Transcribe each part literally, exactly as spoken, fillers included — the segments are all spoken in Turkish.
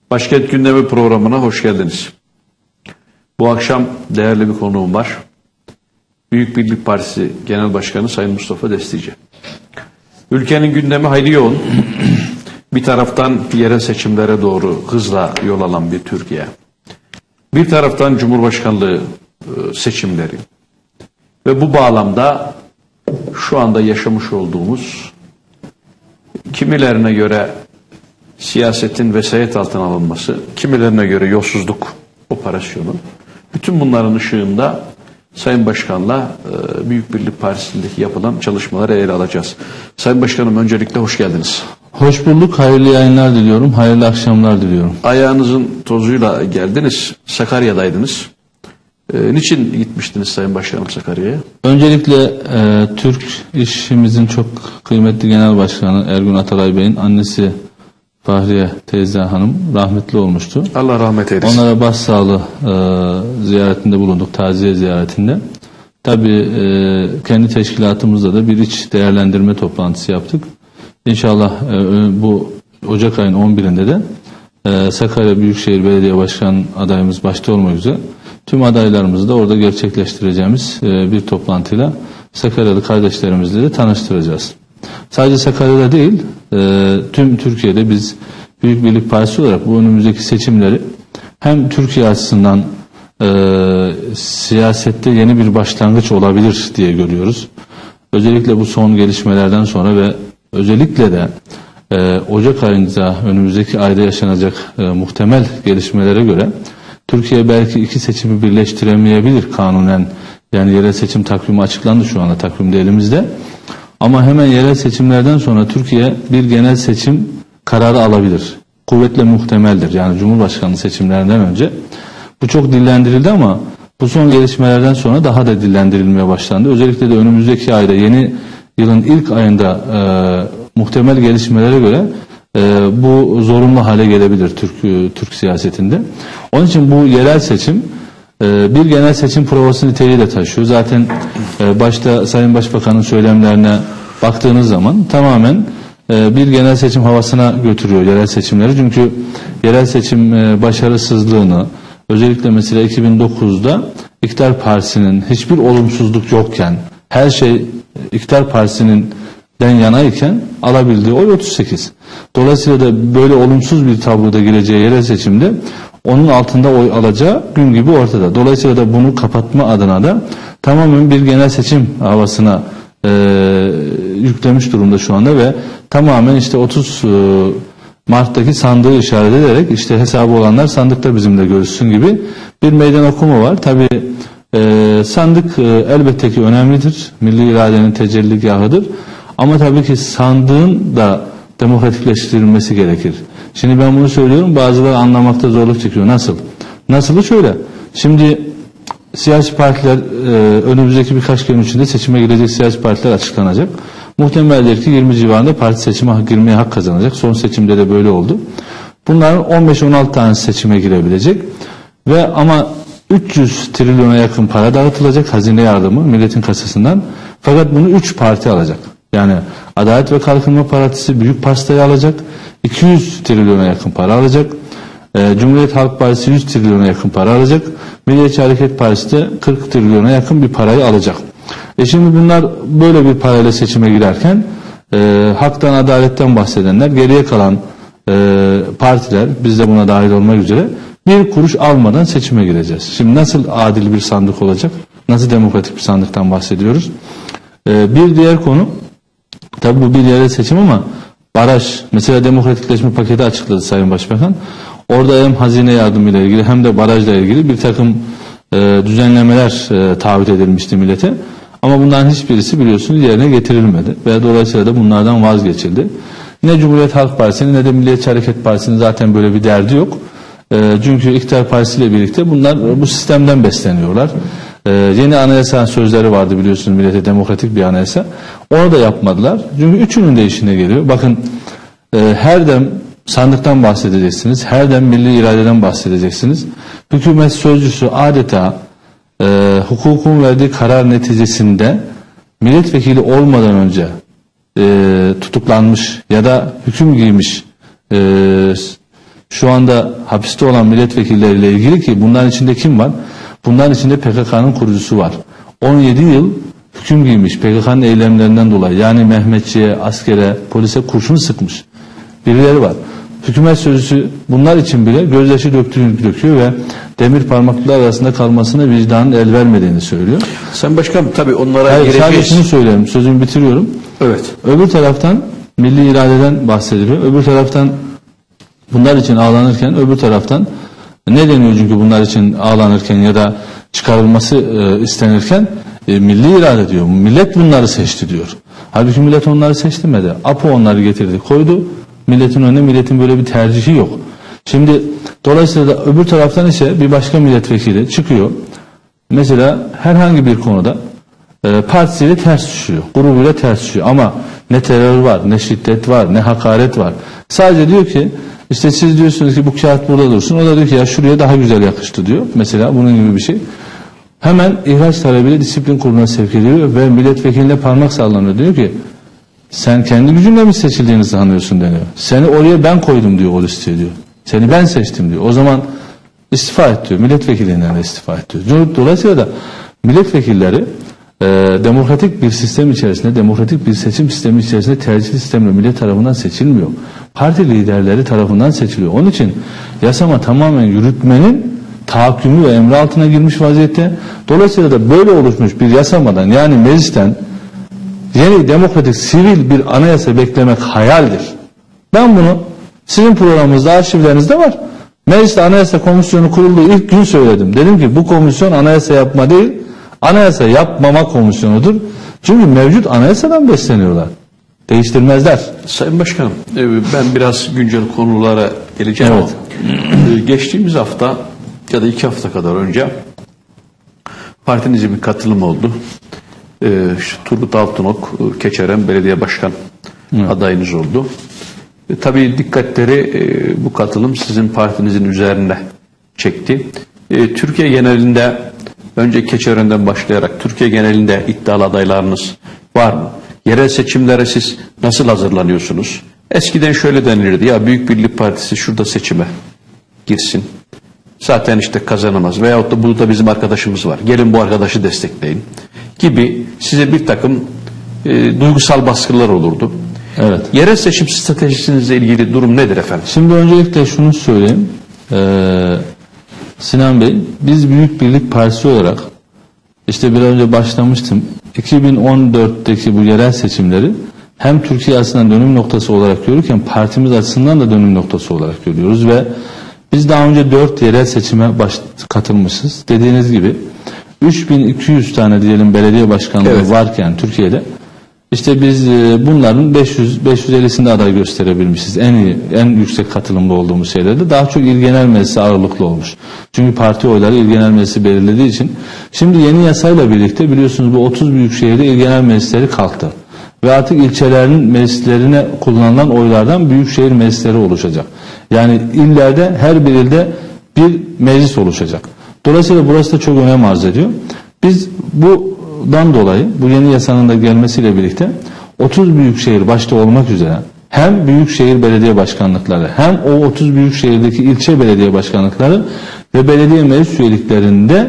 Başkent Gündemi programına hoş geldiniz. Bu akşam değerli bir konuğum var. Büyük Birlik Partisi Genel Başkanı Sayın Mustafa Destici. Ülkenin gündemi hayli yoğun. Bir taraftan yerel seçimlere doğru hızla yol alan bir Türkiye. Bir taraftan Cumhurbaşkanlığı seçimleri. Ve bu bağlamda şu anda yaşamış olduğumuz, kimilerine göre siyasetin vesayet altına alınması, kimilerine göre yolsuzluk operasyonu. Bütün bunların ışığında Sayın Başkan'la e, Büyük Birlik Partisi'ndeki yapılan çalışmaları ele alacağız. Sayın Başkanım, öncelikle hoş geldiniz. Hoş bulduk. Hayırlı yayınlar diliyorum. Hayırlı akşamlar diliyorum. Ayağınızın tozuyla geldiniz. Sakarya'daydınız. E, niçin gitmiştiniz Sayın Başkanım Sakarya'ya? Öncelikle e, Türk işimizin çok kıymetli Genel Başkanı Ergun Atalay Bey'in annesi Fahriye teyze hanım rahmetli olmuştu. Allah rahmet eylesin. Onlara başsağlığı e, ziyaretinde bulunduk, taziye ziyaretinde. Tabii e, kendi teşkilatımızda da bir iç değerlendirme toplantısı yaptık. İnşallah e, bu Ocak ayının on birinde de e, Sakarya Büyükşehir Belediye Başkanı adayımız başta olmak üzere tüm adaylarımızı da orada gerçekleştireceğimiz e, bir toplantıyla Sakaryalı kardeşlerimizle de tanıştıracağız. Sadece Sakarya'da değil, e, tüm Türkiye'de biz Büyük Birlik Partisi olarak bu önümüzdeki seçimleri hem Türkiye açısından e, siyasette yeni bir başlangıç olabilir diye görüyoruz. Özellikle bu son gelişmelerden sonra ve özellikle de e, Ocak ayında önümüzdeki ayda yaşanacak e, muhtemel gelişmelere göre Türkiye belki iki seçimi birleştiremeyebilir kanunen. Yani yerel seçim takvimi açıklandı, şu anda takvimde elimizde. Ama hemen yerel seçimlerden sonra Türkiye bir genel seçim kararı alabilir. Kuvvetle muhtemeldir. Yani Cumhurbaşkanlığı seçimlerinden önce. Bu çok dillendirildi ama bu son gelişmelerden sonra daha da dillendirilmeye başlandı. Özellikle de önümüzdeki ayda, yeni yılın ilk ayında e, muhtemel gelişmelere göre e, bu zorunlu hale gelebilir Türk Türk siyasetinde. Onun için bu yerel seçim e, bir genel seçim provası niteliği de taşıyor. Zaten e, başta Sayın Başbakan'ın söylemlerine baktığınız zaman tamamen e, bir genel seçim havasına götürüyor yerel seçimleri. Çünkü yerel seçim e, başarısızlığını, özellikle mesela iki bin dokuzda İktidar Partisi'nin hiçbir olumsuzluk yokken, her şey İktidar Partisi'nin den yanayken alabildiği oy otuz sekiz. Dolayısıyla da böyle olumsuz bir tabloda gireceği yerel seçimde onun altında oy alacağı gün gibi ortada. Dolayısıyla da bunu kapatma adına da tamamen bir genel seçim havasına e, yüklemiş durumda şu anda ve tamamen işte otuz Mart'taki sandığı işaret ederek işte hesabı olanlar sandıkta bizimle görüşsün gibi bir meydan okuma var. Tabii e, sandık e, elbette ki önemlidir. Milli iradenin tecelligahıdır. Ama tabii ki sandığın da demokratikleştirilmesi gerekir. Şimdi ben bunu söylüyorum, bazıları anlamakta zorluk çekiyor. Nasıl? Nasılı şöyle. Şimdi siyasi partiler e, önümüzdeki birkaç gün içinde seçime girecek siyasi partiler açıklanacak. Muhtemeldir ki yirmi civarında parti seçime girmeye hak kazanacak. Son seçimde de böyle oldu. Bunların on beş on altı tane seçime girebilecek. Ve ama üç yüz trilyona yakın para dağıtılacak, hazine yardımı milletin kasasından. Fakat bunu üç parti alacak. Yani Adalet ve Kalkınma Partisi büyük pastayı alacak. iki yüz trilyona yakın para alacak. Ee, Cumhuriyet Halk Partisi yüz trilyona yakın para alacak. Milliyetçi Hareket Partisi de kırk trilyona yakın bir parayı alacak. E şimdi bunlar böyle bir parayla seçime girerken e, haktan, adaletten bahsedenler, geriye kalan e, partiler, biz de buna dahil olmak üzere bir kuruş almadan seçime gireceğiz. Şimdi nasıl adil bir sandık olacak? Nasıl demokratik bir sandıktan bahsediyoruz? E, bir diğer konu, tabii bu bir yerel seçim ama baraj, mesela demokratikleşme paketi açıkladı Sayın Başbakan. Orada hem hazine yardımıyla ilgili hem de barajla ilgili bir takım e, düzenlemeler e, taahhüt edilmişti millete. Ama bunların hiçbirisi biliyorsunuz yerine getirilmedi. Ve dolayısıyla da bunlardan vazgeçildi. Ne Cumhuriyet Halk Partisi'nin ne de Milliyetçi Hareket Partisi'nin zaten böyle bir derdi yok. E, çünkü İktidar Partisi ile birlikte bunlar bu sistemden besleniyorlar. E, yeni anayasa sözleri vardı biliyorsunuz, millete demokratik bir anayasa. Onu da yapmadılar. Çünkü üçünün de işine geliyor. Bakın e, her dem sandıktan bahsedeceksiniz. Her dem milli iradeden bahsedeceksiniz. Hükümet sözcüsü adeta e, hukukun verdiği karar neticesinde milletvekili olmadan önce e, tutuklanmış ya da hüküm giymiş e, şu anda hapiste olan milletvekilleriyle ilgili ki bunların içinde kim var? Bunların içinde P K K'nın kurucusu var. on yedi yıl hüküm giymiş P K K'nın eylemlerinden dolayı. Yani Mehmetçiğe, askere, polise kurşun sıkmış birileri var. Hükümet sözcüsü bunlar için bile gözyaşı döktüğünü döküyor ve demir parmaklılar arasında kalmasına vicdanın el vermediğini söylüyor. Sayın Başkanım tabii onlara Hayır, gireceğiz. sadece şunu söyleyeyim, sözümü bitiriyorum. Evet. Öbür taraftan milli iradeden bahsediliyor. Öbür taraftan bunlar için ağlanırken öbür taraftan ne deniyor çünkü bunlar için ağlanırken ya da çıkarılması e, istenirken e, milli irade diyor. Millet bunları seçti diyor. Halbuki millet onları seçtirmedi. Apo onları getirdi, koydu. Milletin önüne, milletin böyle bir tercihi yok. Şimdi dolayısıyla da öbür taraftan ise bir başka milletvekili çıkıyor. Mesela herhangi bir konuda e, partisiyle ters düşüyor, grubuyla ters düşüyor. Ama ne terör var, ne şiddet var, ne hakaret var. Sadece diyor ki işte siz diyorsunuz ki bu kağıt burada dursun. O da diyor ki ya şuraya daha güzel yakıştı diyor. Mesela bunun gibi bir şey. Hemen ihraç talebiyle disiplin kuruluna sevk ediliyor ve milletvekiline parmak sallanıyor. Diyor ki sen kendi gücünle mi seçildiğini sanıyorsun deniyor. Seni oraya ben koydum diyor o listeye diyor. Seni ben seçtim diyor. O zaman istifa et diyor. Milletvekilinden de istifa et diyor. Dolayısıyla da milletvekilleri e, demokratik bir sistem içerisinde, demokratik bir seçim sistemi içerisinde tercih sistemle millet tarafından seçilmiyor. Parti liderleri tarafından seçiliyor. Onun için yasama tamamen yürütmenin tahakkümü ve emri altına girmiş vaziyette. Dolayısıyla da böyle oluşmuş bir yasamadan yani meclisten yeni demokratik sivil bir anayasa beklemek hayaldir. Ben bunu sizin programınızda, arşivlerinizde var. Mecliste Anayasa Komisyonu kurulduğu ilk gün söyledim. Dedim ki bu komisyon anayasa yapma değil, anayasa yapmama komisyonudur. Çünkü mevcut anayasadan besleniyorlar. Değiştirmezler. Sayın Başkanım, ben biraz güncel konulara geleceğim. Evet. Ama geçtiğimiz hafta ya da iki hafta kadar önce partinizin bir katılım oldu. Ee, Turgut Altınok, Keçiören Belediye Başkan evet. adayınız oldu. E, tabii dikkatleri e, bu katılım sizin partinizin üzerine çekti. E, Türkiye genelinde önce Keçiören'den başlayarak Türkiye genelinde iddialı adaylarınız var mı? Yerel seçimlere siz nasıl hazırlanıyorsunuz? Eskiden şöyle denilirdi ya Büyük Birlik Partisi şurada seçime girsin. Zaten işte kazanamaz. Veyahut da burada bizim arkadaşımız var. Gelin bu arkadaşı destekleyin. Gibi size bir takım e, duygusal baskılar olurdu. Evet. Yerel seçim stratejisinizle ilgili durum nedir efendim? Şimdi öncelikle şunu söyleyeyim. Ee, Sinan Bey, biz Büyük Birlik Partisi olarak işte biraz önce başlamıştım. iki bin on dörtteki bu yerel seçimleri hem Türkiye açısından dönüm noktası olarak görürken partimiz açısından da dönüm noktası olarak görüyoruz ve biz daha önce dört yerel seçime baş, katılmışız. Dediğiniz gibi üç bin iki yüz tane diyelim belediye başkanlığı evet. varken Türkiye'de işte biz bunların beş yüz beş yüz ellisinde aday gösterebilmişiz. En iyi, en yüksek katılımda olduğumuz şeylerde daha çok il genel meclisi ağırlıklı olmuş. Çünkü parti oyları il genel meclisi belirlediği için. Şimdi yeni yasayla birlikte biliyorsunuz bu otuz büyük şehirde il genel meclisleri kalktı. Ve artık ilçelerin meclislerine kullanılan oylardan büyükşehir meclisleri oluşacak. Yani illerde her bir ilde bir meclis oluşacak. Dolayısıyla burası da çok önem arz ediyor. Biz bundan dolayı bu yeni yasanın da gelmesiyle birlikte otuz büyükşehir başta olmak üzere hem büyükşehir belediye başkanlıkları hem o otuz büyükşehirdeki ilçe belediye başkanlıkları ve belediye meclis üyeliklerinde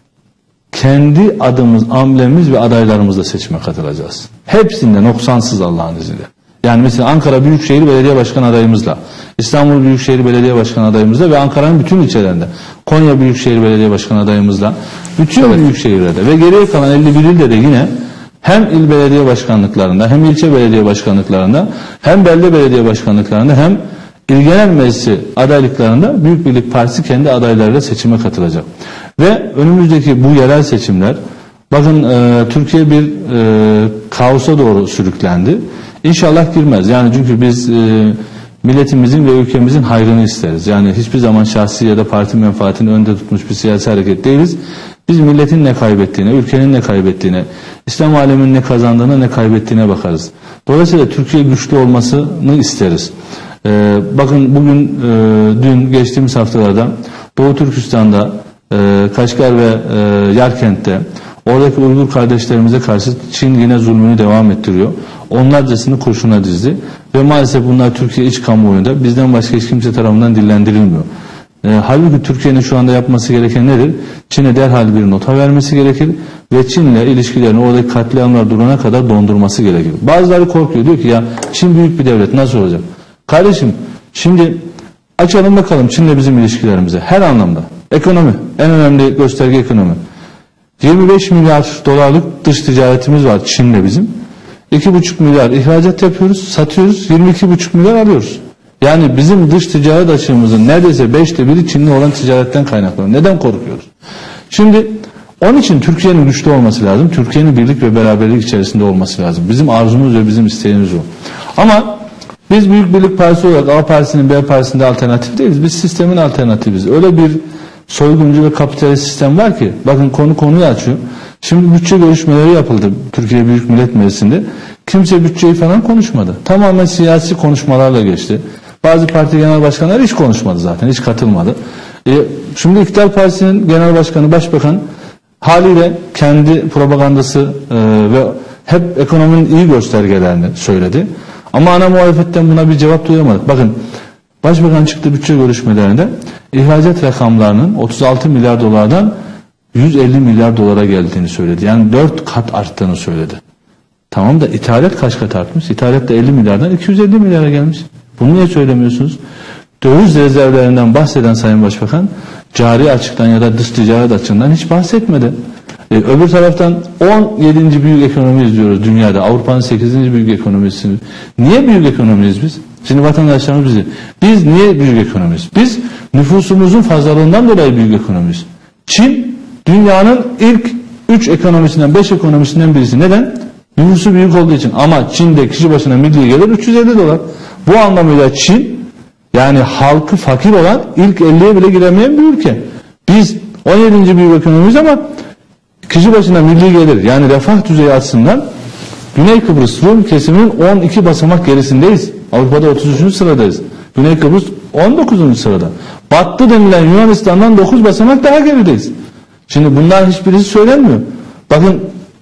kendi adımız, amblemimiz ve adaylarımızla seçime katılacağız. Hepsinde noksansız Allah'ın izniyle. Yani mesela Ankara Büyükşehir Belediye Başkanı adayımızla, İstanbul Büyükşehir Belediye Başkanı adayımızla ve Ankara'nın bütün ilçelerinde, Konya Büyükşehir Belediye Başkanı adayımızla, bütün evet. büyük şehirlerde ve geriye kalan elli bir ilde de yine hem il belediye başkanlıklarında, hem ilçe belediye başkanlıklarında, hem belde belediye başkanlıklarında, hem il genel meclisi adaylıklarında Büyük Birlik Partisi kendi adaylarıyla seçime katılacak. Ve önümüzdeki bu yerel seçimler, bakın e, Türkiye bir e, kaosa doğru sürüklendi. İnşallah girmez. Yani çünkü biz e, milletimizin ve ülkemizin hayrını isteriz. Yani hiçbir zaman şahsi ya da parti menfaatini önde tutmuş bir siyasi hareket değiliz. Biz milletin ne kaybettiğine, ülkenin ne kaybettiğine, İslam aleminin ne kazandığına ne kaybettiğine bakarız. Dolayısıyla Türkiye güçlü olmasını isteriz. Ee, bakın bugün, e, dün geçtiğimiz haftalarda Doğu Türkistan'da, e, Kaşgar ve e, Yarkent'te Oradaki Uygur kardeşlerimize karşı Çin yine zulmünü devam ettiriyor. Onlarcasını kurşuna dizdi. Ve maalesef bunlar Türkiye iç kamuoyunda bizden başka hiç kimse tarafından dillendirilmiyor. E, halbuki Türkiye'nin şu anda yapması gereken nedir? Çin'e derhal bir nota vermesi gerekir ve Çin'le ilişkilerini oradaki katliamlar durana kadar dondurması gerekir. Bazıları korkuyor, diyor ki ya Çin büyük bir devlet, nasıl olacak? Kardeşim, şimdi açalım bakalım Çin'le bizim ilişkilerimize her anlamda. Ekonomi, en önemli gösterge ekonomi. yirmi beş milyar dolarlık dış ticaretimiz var Çin'le bizim. iki buçuk milyar ihracat yapıyoruz, satıyoruz, yirmi iki buçuk milyar alıyoruz. Yani bizim dış ticaret açığımızın neredeyse beşte biri Çin'le olan ticaretten kaynaklanıyor. Neden korkuyoruz? Şimdi onun için Türkiye'nin güçlü olması lazım. Türkiye'nin birlik ve beraberlik içerisinde olması lazım. Bizim arzumuz ve bizim isteğimiz o. Ama biz Büyük Birlik Partisi olarak A Partisi'nin B Partisi'nde alternatif değiliz. Biz sistemin alternatifiz. Öyle bir soyguncu ve kapitalist sistem var ki, bakın konu konuyu açıyor. Şimdi bütçe görüşmeleri yapıldı Türkiye Büyük Millet Meclisi'nde. Kimse bütçeyi falan konuşmadı. Tamamen siyasi konuşmalarla geçti. Bazı parti genel başkanları hiç konuşmadı zaten, hiç katılmadı. E, şimdi İktidar Partisi'nin genel başkanı, başbakan haliyle kendi propagandası e, ve hep ekonominin iyi göstergelerini söyledi. Ama ana muhalefetten buna bir cevap duyamadık. Bakın, başbakan çıktı bütçe görüşmelerinde ihracat rakamlarının otuz altı milyar dolardan yüz elli milyar dolara geldiğini söyledi. Yani dört kat arttığını söyledi. Tamam da ithalat kaç kat artmış? İthalat da elli milyardan iki yüz elli milyara gelmiş. Bunu niye söylemiyorsunuz? Döviz rezervlerinden bahseden Sayın Başbakan cari açıktan ya da dış ticaret açığından hiç bahsetmedi. Ee, öbür taraftan on yedinci büyük ekonomiyiz diyoruz dünyada. Avrupa'nın sekizinci büyük ekonomisi. Niye büyük ekonomiyiz biz? Şimdi vatandaşlarımız bizi. Biz niye büyük ekonomiyiz? Biz nüfusumuzun fazlalığından dolayı büyük ekonomiyiz. Çin dünyanın ilk üç ekonomisinden, beş ekonomisinden birisi. Neden? Nüfusu büyük olduğu için. Ama Çin'de kişi başına milli gelir üç yüz elli dolar. Bu anlamıyla Çin, yani halkı fakir olan, ilk elliye bile giremeyen bir ülke. Biz on yedinci büyük ekonomiyiz ama kişi başına milli gelir, yani refah düzeyi açısından Güney Kıbrıs Rum kesiminin on iki basamak gerisindeyiz. Avrupa'da otuz üçüncü sıradayız. Güney Kıbrıs on dokuzuncu sırada. Battı denilen Yunanistan'dan dokuz basamak daha gerideyiz. Şimdi bunlar hiçbirisi söylenmiyor. Bakın,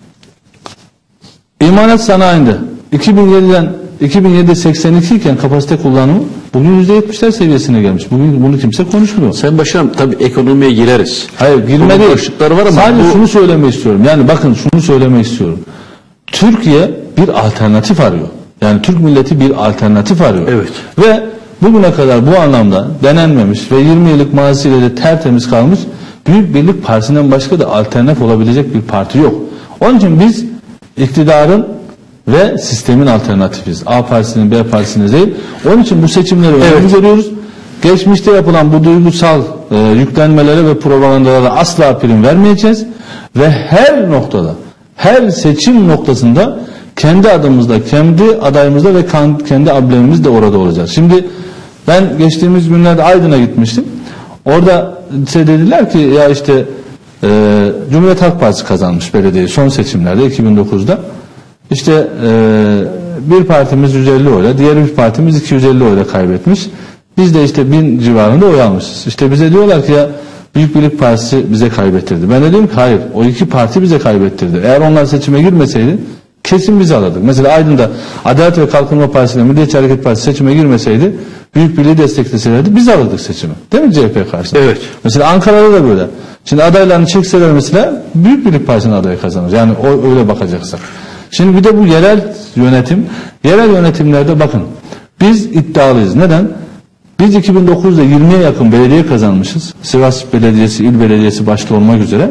imalat sanayinde iki bin yediden iki bin yedide seksen iki iken kapasite kullanımı bugün yüzde yetmişler seviyesine gelmiş. Bugün bunu kimse konuşmuyor. Sayın Başkanım, tabii ekonomiye gireriz. Hayır, girme değil. Başlıkları var ama sadece bu... şunu söylemek istiyorum. Yani bakın, şunu söylemek istiyorum. Türkiye bir alternatif arıyor. Yani Türk milleti bir alternatif arıyor. Evet. Ve bugüne kadar bu anlamda denenmemiş ve yirmi yıllık mazisiyle de tertemiz kalmış Büyük Birlik Partisi'nden başka da alternatif olabilecek bir parti yok. Onun için biz iktidarın ve sistemin alternatifiz. A Partisi'nin, B Partisi'nin değil. Onun için bu seçimleri önemli evet. görüyoruz. Geçmişte yapılan bu duygusal e, yüklenmelere ve propagandalara asla prim vermeyeceğiz. Ve her noktada, her seçim noktasında kendi adımızda, kendi adayımızda ve kendi amblemimiz de orada olacak. Şimdi ben geçtiğimiz günlerde Aydın'a gitmiştim. Orada şey dediler ki, ya işte e, Cumhuriyet Halk Partisi kazanmış belediyeyi son seçimlerde iki bin dokuzda. İşte e, bir partimiz yüz elli oyla, diğer bir partimiz iki yüz elli oyla kaybetmiş. Biz de işte bin civarında oy almışız. İşte bize diyorlar ki ya Büyük Birlik Partisi bize kaybettirdi. Ben de diyorum ki hayır, o iki parti bize kaybettirdi. Eğer onlar seçime girmeseydi kesin biz alırdık. Mesela Aydın'da Adalet ve Kalkınma Partisi ile Milliyetçi Hareket Partisi seçime girmeseydi, Büyük Birliği destekleselerdi biz alırdık seçimi. Değil mi C H P karşısında? Evet. Mesela Ankara'da da böyle. Şimdi adaylarını çekseler mesela Büyük Birlik Partisi'nin adayı kazanır. Yani o öyle bakacaksak. Şimdi bir de bu yerel yönetim. Yerel yönetimlerde bakın, biz iddialıyız. Neden? Biz iki bin dokuzda yirmiye yakın belediye kazanmışız. Sivas Belediyesi, İl Belediyesi başta olmak üzere.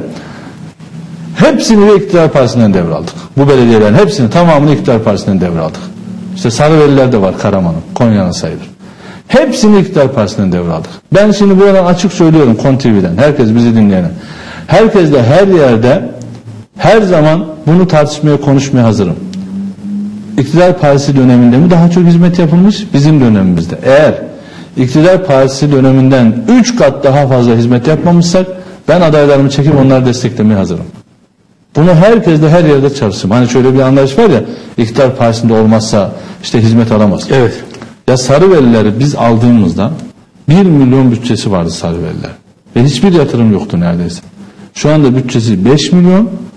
Hepsini de İktidar Partisi'nden devraldık. Bu belediyelerin hepsini, tamamını İktidar Partisi'nden devraldık. İşte Sarıveliler de var, Karaman'ın, Konya'nın sayılır. Hepsini İktidar Partisi'nden devraldık. Ben şimdi buradan açık söylüyorum Kon T V'den, herkes bizi dinleyen. Herkes de her yerde, her zaman bunu tartışmaya, konuşmaya hazırım. İktidar Partisi döneminde mi daha çok hizmet yapılmış, bizim dönemimizde? Eğer İktidar Partisi döneminden üç kat daha fazla hizmet yapmamışsak, ben adaylarımı çekip onları desteklemeye hazırım. Bunu herkes de her yerde çalışsın. Hani şöyle bir anlayış var ya, İktidar Partisi'nde olmazsa işte hizmet alamaz. Evet. Ya Sarıvelileri biz aldığımızda bir milyon bütçesi vardı Sarıveliler. Ve hiçbir yatırım yoktu neredeyse. Şu anda bütçesi beş milyon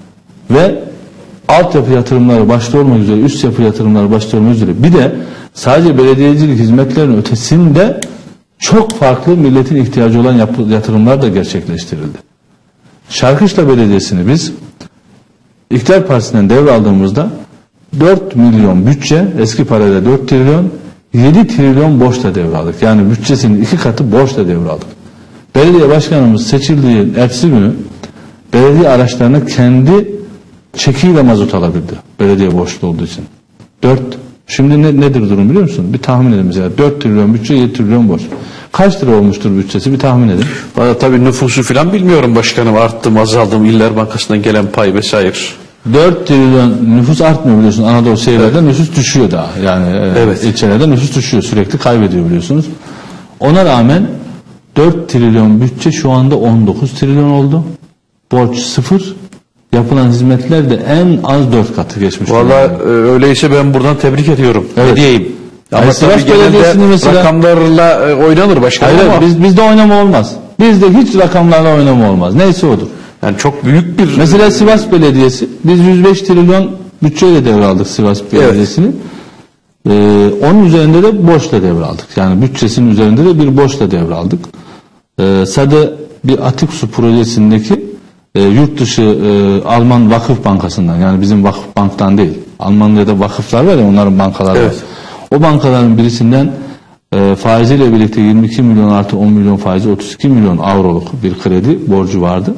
ve altyapı yatırımları başta olmak üzere, üst yapı yatırımları başta olmak üzere, bir de sadece belediyecilik hizmetlerinin ötesinde çok farklı milletin ihtiyacı olan yatırımlar da gerçekleştirildi. Şarkışla Belediyesi'ni biz İktidar Partisi'nden devraldığımızda dört milyon bütçe, eski parayla dört trilyon, yedi trilyon borçla devraldık. Yani bütçesinin iki katı borçla devraldık. Belediye başkanımız seçildiği ertesi günü belediye araçlarına kendi çekiyle mazot alabildi. Belediye borçlu olduğu için. dört. Şimdi ne, nedir durum biliyor musun? Bir tahmin edin mesela. dört trilyon bütçe, yedi trilyon borç. Kaç lira olmuştur bütçesi? Bir tahmin edin. Valla tabii nüfusu falan bilmiyorum başkanım. Arttı mı, azaldı mı, İller Bankası'ndan gelen pay vesaire. dört trilyon nüfus artmıyor biliyorsun. Anadolu şehirlerde evet. Nüfus düşüyor daha. Yani evet. ilçelerde nüfus düşüyor. Sürekli kaybediyor biliyorsunuz. Ona rağmen dört trilyon bütçe şu anda on dokuz trilyon oldu. Borç sıfır. Yapılan hizmetler de en az dört katı geçmiş. Valla e, öyleyse ben buradan tebrik ediyorum. Evet. Ne diyeyim? Ama yani tabii genelde mesela, rakamlarla e, oynanır başkanım hayır, ama. Biz, bizde oynama olmaz. Bizde hiç rakamlarla oynama olmaz. Neyse odur. Yani çok büyük bir... Mesela Sivas Belediyesi, biz yüz beş trilyon bütçeyle devraldık Sivas Belediyesi'ni. Evet. Ee, onun üzerinde de borçla devraldık. Yani bütçesinin üzerinde de bir borçla devraldık. Ee, Sade bir atık su projesindeki e, yurt dışı e, Alman Vakıf Bankası'ndan, yani bizim Vakıf Bank'tan değil. Almanya'da vakıflar var ya, onların bankaları evet. var. O bankaların birisinden e, faiziyle birlikte yirmi iki milyon artı on milyon faizi otuz iki milyon avroluk bir kredi borcu vardı.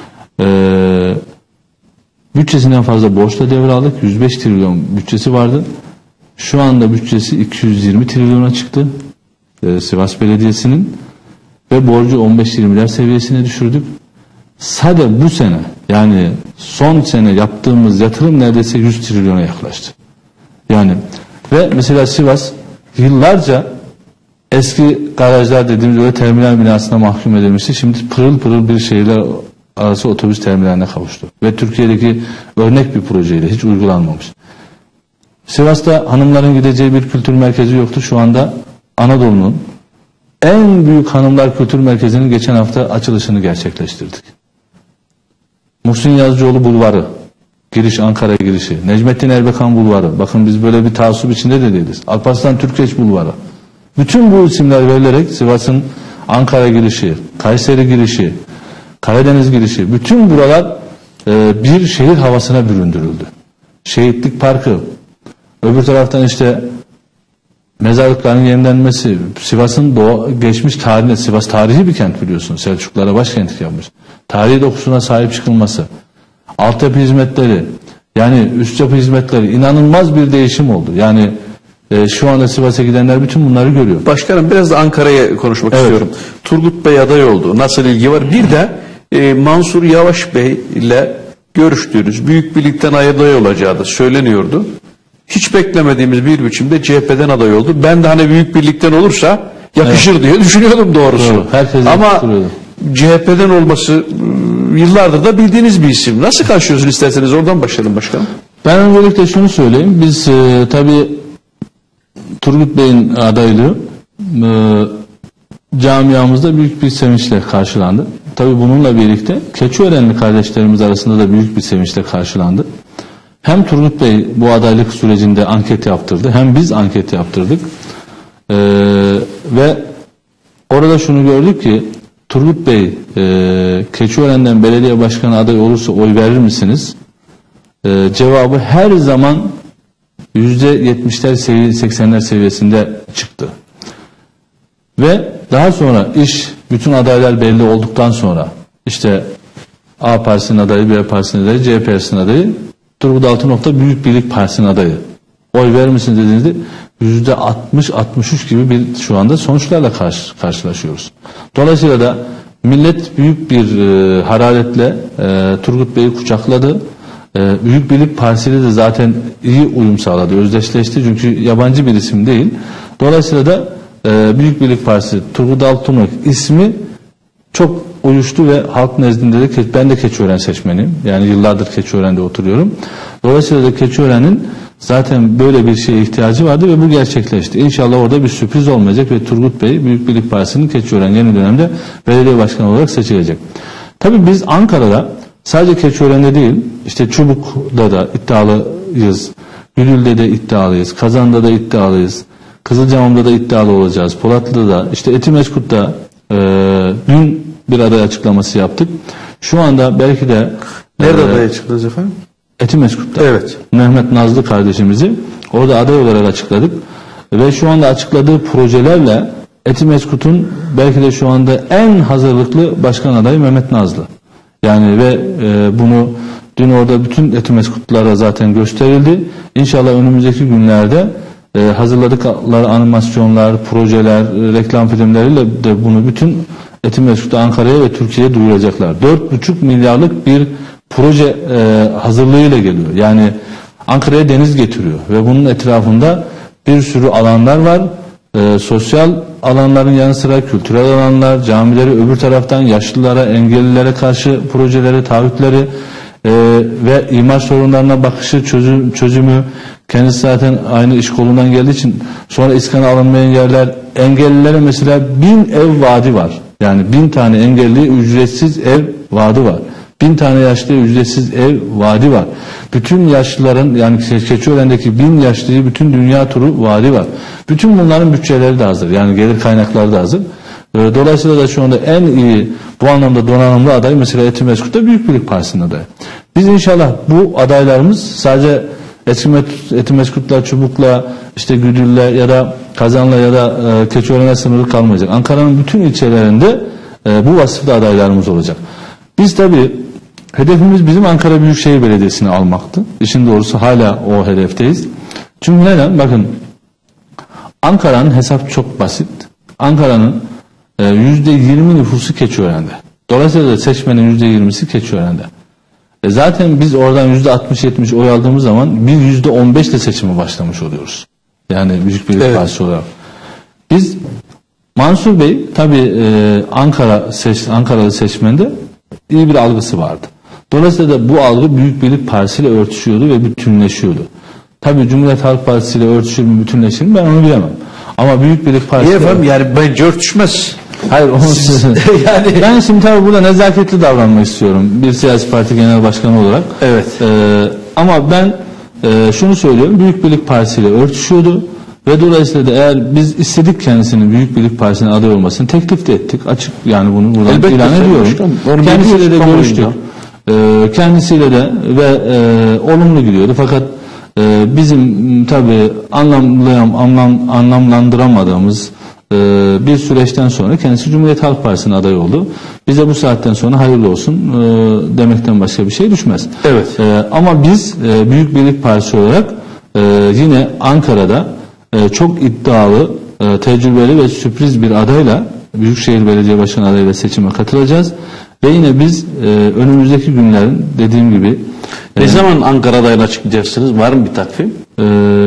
Ee, bütçesinden fazla borçla devraldık. yüz beş trilyon bütçesi vardı. Şu anda bütçesi iki yüz yirmi trilyona çıktı. Ee, Sivas Belediyesi'nin ve borcu on beş yirmiler seviyesine düşürdük. Sadece bu sene, yani son sene yaptığımız yatırım neredeyse yüz trilyona yaklaştı. Yani ve mesela Sivas yıllarca eski garajlar dediğimiz öyle terminal binasına mahkum edilmişti. Şimdi pırıl pırıl bir şehirler arası otobüs terminaline kavuştu. Ve Türkiye'deki örnek bir projeydi. Hiç uygulanmamış. Sivas'ta hanımların gideceği bir kültür merkezi yoktu. Şu anda Anadolu'nun en büyük hanımlar kültür merkezinin geçen hafta açılışını gerçekleştirdik. Muhsin Yazıcıoğlu Bulvarı, giriş Ankara girişi, Necmettin Erbakan Bulvarı, bakın biz böyle bir taassup içinde de değiliz. Alparslan Türkeş Bulvarı. Bütün bu isimler verilerek Sivas'ın Ankara girişi, Kayseri girişi, Karadeniz girişi, bütün buralar e, bir şehir havasına büründürüldü. Şehitlik Parkı, öbür taraftan işte mezarlıkların yenilenmesi, Sivas'ın doğa, geçmiş tarihine, Sivas tarihi bir kent biliyorsun, Selçuklulara başkentlik yapmış. Tarihi dokusuna sahip çıkılması, altyapı hizmetleri, yani üst yapı hizmetleri, inanılmaz bir değişim oldu. Yani e, şu anda Sivas'a gidenler bütün bunları görüyor. Başkanım biraz da Ankara'ya konuşmak evet. istiyorum. Turgut Bey aday oldu. Nasıl ilgi var? Bir de e, Mansur Yavaş Bey ile görüştüğünüz Büyük Birlik'ten aday olacağı da söyleniyordu. Hiç beklemediğimiz bir biçimde C H P'den aday oldu. Ben de hani Büyük Birlik'ten olursa yakışır evet. diye düşünüyordum doğrusu. Doğru. Herkes ama C H P'den olması yıllardır da bildiğiniz bir isim. Nasıl karşılıyorsunuz, isterseniz oradan başlayalım başkanım. Ben öncelikle şunu söyleyeyim. Biz e, tabii Turgut Bey'in adaylığı e, camiamızda büyük bir sevinçle karşılandı. Tabii bununla birlikte Keçiörenli kardeşlerimiz arasında da büyük bir sevinçle karşılandı. Hem Turgut Bey bu adaylık sürecinde anket yaptırdı, hem biz anket yaptırdık. Ee, ve orada şunu gördük ki Turgut Bey e, Keçiören'den belediye başkanı adayı olursa oy verir misiniz? Ee, cevabı her zaman yüzde yetmişler seksenler seviyesinde çıktı. Ve daha sonra iş, bütün adaylar belli olduktan sonra işte A Partisi'nin adayı, B Partisi'nin adayı, C H P'nin adayı, Turgut Altınok Büyük Birlik Partisi'nin adayı. Oy verir misiniz dediğinizde yüzde altmış altmış üç gibi bir şu anda sonuçlarla karşı, karşılaşıyoruz. Dolayısıyla da millet büyük bir e, hararetle e, Turgut Bey'i kucakladı. E, Büyük Birlik Partisi'yle de zaten iyi uyum sağladı, özdeşleşti. Çünkü yabancı bir isim değil. Dolayısıyla da e, Büyük Birlik Partisi, Turgut Altınok ismi çok uyuştu ve halk nezdinde de, ben de Keçiören seçmeniyim. Yani yıllardır Keçiören'de oturuyorum. Dolayısıyla da Keçiören'in zaten böyle bir şeye ihtiyacı vardı ve bu gerçekleşti. İnşallah orada bir sürpriz olmayacak ve Turgut Bey Büyük Birlik Partisi'nin Keçiören yeni dönemde belediye başkanı olarak seçilecek. Tabii biz Ankara'da sadece Keçiören'de değil, işte Çubuk'da da iddialıyız, Güdül'de de iddialıyız, Kazan'da da iddialıyız, Kızılcahamam'da da iddialı olacağız, Polatlı'da da, işte Etimesgut'ta e, dün bir aday açıklaması yaptık. Şu anda belki de Nerede e, aday açıkladınız efendim? Etimesgut'ta. Evet. Mehmet Nazlı kardeşimizi orada aday olarak açıkladık. Ve şu anda açıkladığı projelerle Etimesgut'un belki de şu anda en hazırlıklı başkan adayı Mehmet Nazlı. Yani ve e, bunu dün orada bütün Etimesgutlulara zaten gösterildi. İnşallah önümüzdeki günlerde e, hazırladıkları animasyonlar, projeler, e, reklam filmleriyle de bunu bütün Etimesgut'ta, Ankara'ya ve Türkiye'ye duyuracaklar. dört buçuk milyarlık bir proje e, hazırlığıyla geliyor. Yani Ankara'ya deniz getiriyor ve bunun etrafında bir sürü alanlar var. E, sosyal alanların yanı sıra kültürel alanlar, camileri, öbür taraftan yaşlılara, engellilere karşı projeleri, taahhütleri e, ve imar sorunlarına bakışı, çözüm, çözümü. Kendisi zaten aynı iş kolundan geldiği için sonra iskana alınmayan yerler, engellilere mesela bin ev vaadi var. Yani bin tane engelli ücretsiz ev vaadi var. Bin tane yaşlıya ücretsiz ev vaadi var. Bütün yaşlıların, yani Keçiören'deki bin yaşlıyı bütün dünya turu vaadi var. Bütün bunların bütçeleri de hazır. Yani gelir kaynakları da hazır. Dolayısıyla da şu anda en iyi bu anlamda donanımlı aday mesela Etimesgut'ta Büyük Birlik Partisi'nin adayı. Biz inşallah bu adaylarımız sadece Etimesgut'la, Çubuk'la, işte Güdül'le ya da Kazan'la ya da e, Keçiören'e sınırlı kalmayacak. Ankara'nın bütün ilçelerinde e, bu vasıfta adaylarımız olacak. Biz tabii hedefimiz bizim Ankara Büyükşehir Belediyesi'ni almaktı. İşin doğrusu hala o hedefteyiz. Çünkü neden? Bakın, Ankara'nın hesap çok basit. Ankara'nın yüzde yirmi nüfusu Keçiören'de. Dolayısıyla seçmenin yüzde yirmisi Keçiören'de. E zaten biz oradan yüzde altmış yetmiş oy aldığımız zaman bir yüzde on beş ile seçime başlamış oluyoruz. Yani Büyük Birlik evet. Partisi olarak. Biz Mansur Bey tabii e, Ankara seç, Ankaralı seçmende iyi bir algısı vardı. Dolayısıyla da bu algı Büyük Birlik Partisi ile örtüşüyordu ve bütünleşiyordu. Tabii Cumhuriyet Halk Partisi ile örtüşür mü, bütünleşir mi ben onu bilemem. Ama Büyük Birlik Partisi... Niye efendim? Yani bence örtüşmez. Hayır, onu siz, yani ben şimdi tabii burada nezaketli davranmak istiyorum bir siyasi parti genel başkanı olarak. Evet. Ee, ama ben e, şunu söylüyorum, Büyük Birlik Partisi ile örtüşüyordu ve dolayısıyla da eğer biz istedik kendisinin Büyük Birlik Partisi'ne aday olmasını teklif de ettik. Açık, yani bunu buradan elbette ilan ediyorum. Kendisiyle de görüştük. Ee, kendisiyle de ve e, olumlu gidiyordu. Fakat e, bizim tabii anlamlayam, anlam, anlamlandıramadığımız e, bir süreçten sonra kendisi Cumhuriyet Halk Partisi'nin adayı oldu. Bize bu saatten sonra hayırlı olsun e, demekten başka bir şey düşmez. Evet. E, ama biz e, Büyük Birlik Partisi olarak e, yine Ankara'da e, çok iddialı, e, tecrübeli ve sürpriz bir adayla Büyükşehir Belediye Başkanı adayıyla seçime katılacağız. Ve yine biz e, önümüzdeki günlerin dediğim gibi... Ne e, zaman Ankara adayını açıklayacaksınız? Var mı bir takvim? E,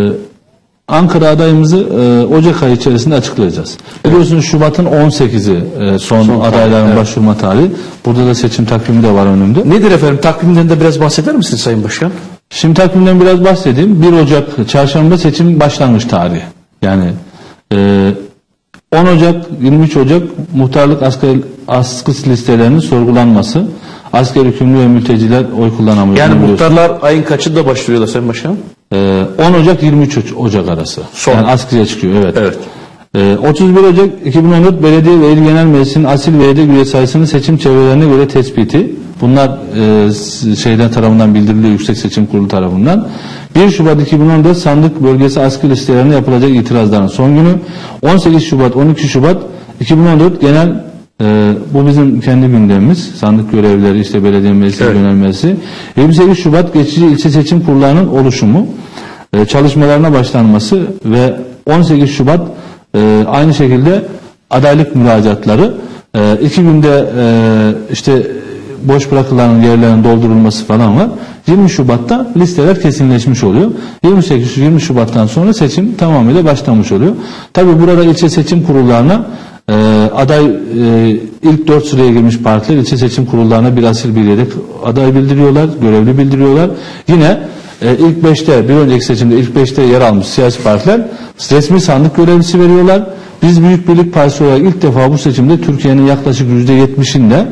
Ankara adayımızı e, Ocak ayı içerisinde açıklayacağız. Evet. Biliyorsunuz Şubat'ın on sekizi e, son, son adayların evet. başvurma tarihi. Burada da seçim takvimi de var önümde. Nedir efendim? Takviminden de biraz bahseder misiniz Sayın Başkan? Şimdi takvimden biraz bahsedeyim. bir Ocak Çarşamba seçim başlangıç tarihi. Yani e, on Ocak, yirmi üç Ocak muhtarlık asker, askıs listelerinin sorgulanması. Asker hükümlü ve mülteciler oy kullanamıyor. Yani muhtarlar ayın kaçında başlıyorlar Sayın Başkanım? Ee, on Ocak yirmi üç Ocak arası. Son. Yani askıya çıkıyor. Evet. Evet. Ee, otuz bir Ocak iki bin on dört Belediye ve İl Genel Meclisi'nin asil ve yedek üye sayısının seçim çevrelerine göre tespiti. Bunlar e, şeyden tarafından bildiriliyor, Yüksek Seçim Kurulu tarafından. bir Şubat iki bin on dört sandık bölgesi askı listelerine yapılacak itirazların son günü. on sekiz Şubat on iki Şubat iki bin on dört genel e, bu bizim kendi gündemimiz. Sandık görevlileri, işte belediye meclisi, evet. Genel meclisi. yirmi sekiz Şubat geçici ilçe seçim kurullarının oluşumu, e, çalışmalarına başlanması ve on sekiz Şubat e, aynı şekilde adaylık müracaatları. E, iki günde e, işte boş bırakılan yerlerin doldurulması falan var. yirmi Şubat'ta listeler kesinleşmiş oluyor. yirmi sekiz yirmi Şubat'tan sonra seçim tamamıyla başlamış oluyor. Tabii burada ilçe seçim kurullarına e, aday e, ilk dört sıraya girmiş partiler ilçe seçim kurullarına bir asil bir yedek aday bildiriyorlar, görevli bildiriyorlar. Yine e, ilk beşte bir önceki seçimde ilk beşte yer almış siyasi partiler resmi sandık görevlisi veriyorlar. Biz Büyük Birlik Partisi olarak ilk defa bu seçimde Türkiye'nin yaklaşık yüzde yetmişinde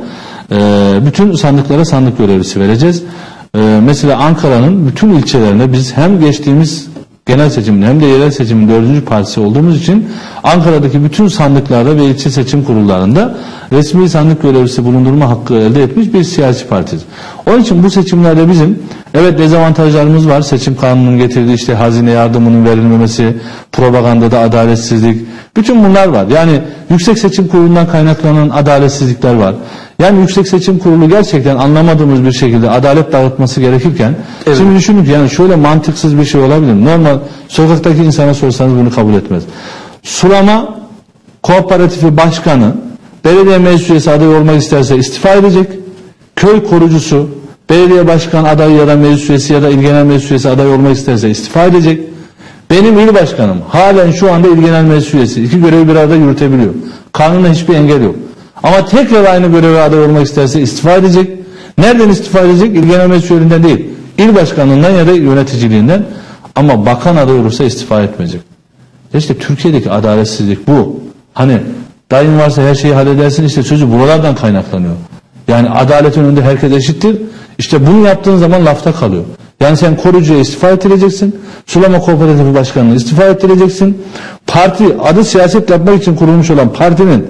e, bütün sandıklara sandık görevlisi vereceğiz. E, mesela Ankara'nın bütün ilçelerinde biz hem geçtiğimiz genel seçimin hem de yerel seçimin dördüncü partisi olduğumuz için Ankara'daki bütün sandıklarda ve ilçe seçim kurullarında resmi sandık görevlisi bulundurma hakkı elde etmiş bir siyasi partiyiz. Onun için bu seçimlerde bizim evet dezavantajlarımız var. Seçim kanununun getirdiği işte hazine yardımının verilmemesi, propagandada adaletsizlik, bütün bunlar var. Yani Yüksek Seçim Kurulu'ndan kaynaklanan adaletsizlikler var. Yani Yüksek Seçim Kurulu gerçekten anlamadığımız bir şekilde adalet dağıtması gerekirken evet. Şimdi düşünün ki yani şöyle mantıksız bir şey olabilir mi? Normal sokaktaki insana sorsanız bunu kabul etmez. Sulama Kooperatifi Başkanı belediye meclis üyesi adayı olmak isterse istifa edecek. Köy korucusu belediye başkan adayı ya da meclis üyesi ya da il genel meclis üyesi adayı olmak isterse istifa edecek. Benim il başkanım halen şu anda il genel meclis üyesi. İki görevi bir arada yürütebiliyor. Kanuna hiçbir engel yok. Ama tekrar aynı göreve aday olmak isterse istifa edecek. Nereden istifa edecek? İl genel meclis üyeliğinden değil. İl başkanlığından ya da yöneticiliğinden. Ama bakan aday olursa istifa etmeyecek. İşte Türkiye'deki adaletsizlik bu. Hani dayın varsa her şeyi halledersin işte sözü buralardan kaynaklanıyor. Yani adaletin önünde herkes eşittir. İşte bunu yaptığın zaman lafta kalıyor. Yani sen korucuya istifa ettireceksin. Sulama Kooperatifi Başkanı'nı istifa ettireceksin. Parti adı siyaset yapmak için kurulmuş olan partinin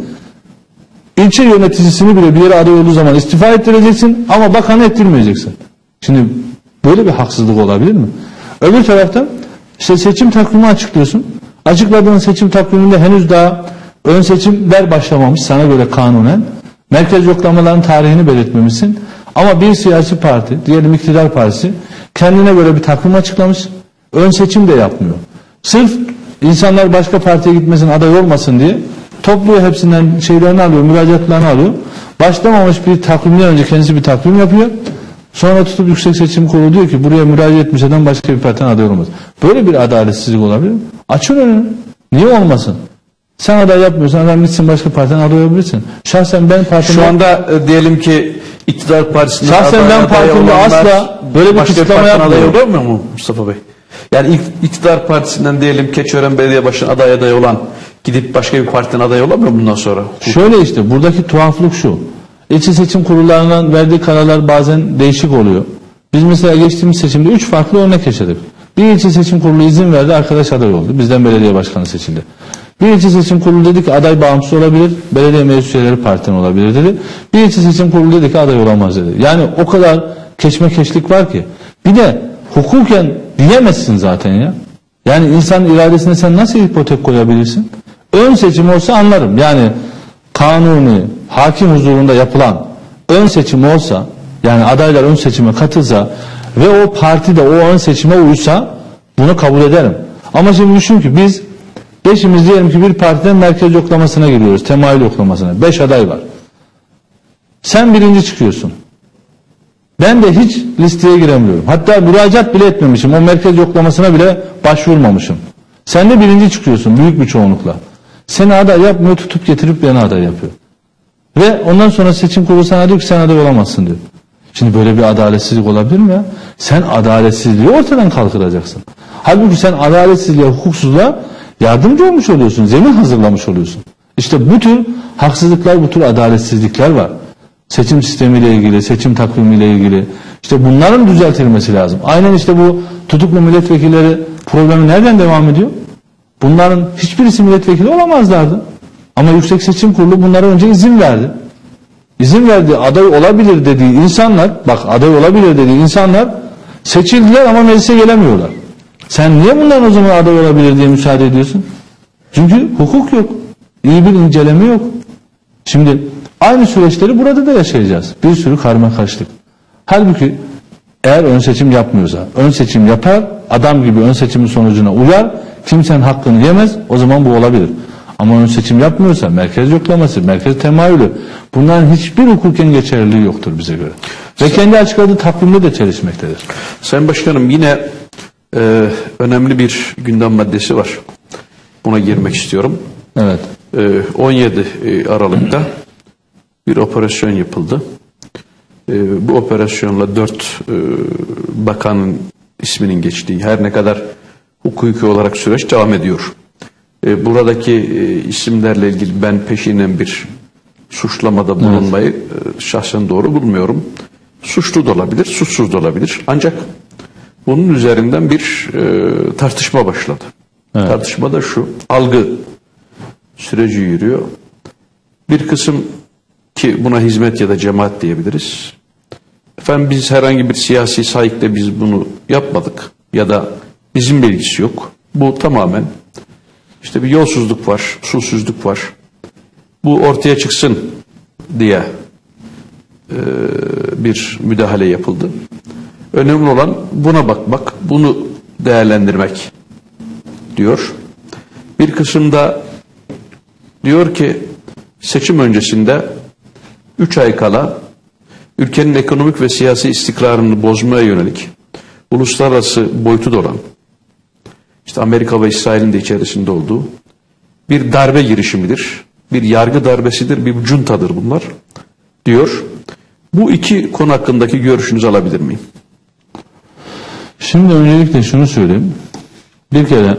ilçe yöneticisini bile bir yere aday olduğu zaman istifa ettireceksin ama bakanı ettirmeyeceksin. Şimdi böyle bir haksızlık olabilir mi? Öbür taraftan işte seçim takvimi açıklıyorsun. Açıkladığın seçim takviminde henüz daha ön seçimler başlamamış sana göre kanunen. Merkez yoklamaların tarihini belirtmemişsin. Ama bir siyasi parti, diyelim iktidar partisi kendine göre bir takvim açıklamış. Ön seçim de yapmıyor. Sırf insanlar başka partiye gitmesin, aday olmasın diye topluyor hepsinden şeylerini alıyor, müracaatlarını alıyor. Başlamamış bir takvimden önce kendisi bir takvim yapıyor. Sonra tutup Yüksek Seçim Kurulu diyor ki buraya müracaat etmiş adam başka bir partiden aday olmaz. Böyle bir adaletsizlik olabilir mi? Açın önünü. Niye olmasın? Sen aday yapmıyorsan adam gitsin başka partiden aday olabilirsin. Şahsen ben partimde... Şu anda e, diyelim ki iktidar partisinden Şahsen ben partimde asla böyle bir kısıtlama yapmıyorum. Aday olmuyor mu Mustafa Bey? Yani iktidar partisinden diyelim Keçiören Belediye Başkanı aday aday olan gidip başka bir partiden aday olamıyor bundan sonra? Şöyle işte buradaki tuhaflık şu. İlçe seçim kurullarından verdiği kararlar bazen değişik oluyor. Biz mesela geçtiğimiz seçimde üç farklı örnek yaşadık. Bir ilçe seçim kurulu izin verdi, arkadaş aday oldu. Bizden belediye başkanı seçildi. Bir ilçe seçim kurulu dedi ki aday bağımsız olabilir, belediye meclis üyeleri partiden olabilir dedi. Bir ilçe seçim kurulu dedi ki aday olamaz dedi. Yani o kadar keşmekeşlik var ki. Bir de hukuken diyemezsin zaten ya. Yani insanın iradesine sen nasıl ipotek koyabilirsin? Ön seçim olsa anlarım. Yani kanuni, hakim huzurunda yapılan ön seçim olsa, yani adaylar ön seçime katılsa ve o parti de o ön seçime uysa bunu kabul ederim. Ama şimdi düşün ki biz beşimiz diyelim ki bir partiden merkez yoklamasına giriyoruz, temayül yoklamasına. Beş aday var. Sen birinci çıkıyorsun. Ben de hiç listeye giremiyorum. Hatta müracaat bile etmemişim. O merkez yoklamasına bile başvurmamışım. Sen de birinci çıkıyorsun büyük bir çoğunlukla. Seni aday yapmıyor, tutup getirip beni aday yapıyor. Ve ondan sonra seçim kurulu sana diyor ki sen aday olamazsın diyor. Şimdi böyle bir adaletsizlik olabilir mi ya? Sen adaletsizliği ortadan kaldıracaksın. Halbuki sen adaletsizliğe, hukuksuzluğa yardımcı olmuş oluyorsun, zemin hazırlamış oluyorsun. İşte bu tür haksızlıklar, bu tür adaletsizlikler var. Seçim sistemiyle ilgili, seçim takvimiyle ilgili. İşte bunların düzeltilmesi lazım. Aynen işte bu tutuklu milletvekilleri problemi nereden devam ediyor? Bunların hiçbirisi milletvekili olamazlardı. Ama Yüksek Seçim Kurulu bunlara önce izin verdi. İzin verdiği, aday olabilir dediği insanlar, bak aday olabilir dediği insanlar seçildiler ama meclise gelemiyorlar. Sen niye bunların o zaman aday olabilir diye müsaade ediyorsun? Çünkü hukuk yok. İyi bir inceleme yok. Şimdi aynı süreçleri burada da yaşayacağız. Bir sürü karmakarışıklık. Halbuki eğer ön seçim yapmıyorsa, ön seçim yapar, adam gibi ön seçimin sonucuna uyar, kimsenin hakkını yemez, o zaman bu olabilir. Ama ön seçim yapmıyorsa, merkez yoklaması, merkez temayülü, bunların hiçbir hukuken geçerliliği yoktur bize göre. Ve kendi açıkladığı takvimde de çelişmektedir. Sayın Başkanım yine e, önemli bir gündem maddesi var. Buna girmek istiyorum. Evet. E, on yedi Aralık'ta bir operasyon yapıldı. E, bu operasyonla dört e, bakanın isminin geçtiği, her ne kadar hukuki olarak süreç devam ediyor. E, buradaki e, isimlerle ilgili ben peşinen bir suçlamada bulunmayı evet. şahsen doğru bulmuyorum. Suçlu da olabilir, suçsuz da olabilir. Ancak bunun üzerinden bir e, tartışma başladı. Evet. Tartışma da şu, algı süreci yürüyor. Bir kısım ki buna hizmet ya da cemaat diyebiliriz. Efendim biz herhangi bir siyasi sahikle biz bunu yapmadık ya da bizim bilgisi yok. Bu tamamen işte bir yolsuzluk var, usulsüzlük var. Bu ortaya çıksın diye e, bir müdahale yapıldı. Önemli olan buna bakmak, bunu değerlendirmek diyor. Bir kısımda diyor ki seçim öncesinde üç ay kala ülkenin ekonomik ve siyasi istikrarını bozmaya yönelik uluslararası boyutu da olan, işte Amerika ve İsrail'in de içerisinde olduğu bir darbe girişimidir. Bir yargı darbesidir, bir cuntadır bunlar diyor. Bu iki konu hakkındaki görüşünüzü alabilir miyim? Şimdi öncelikle şunu söyleyeyim. Bir kere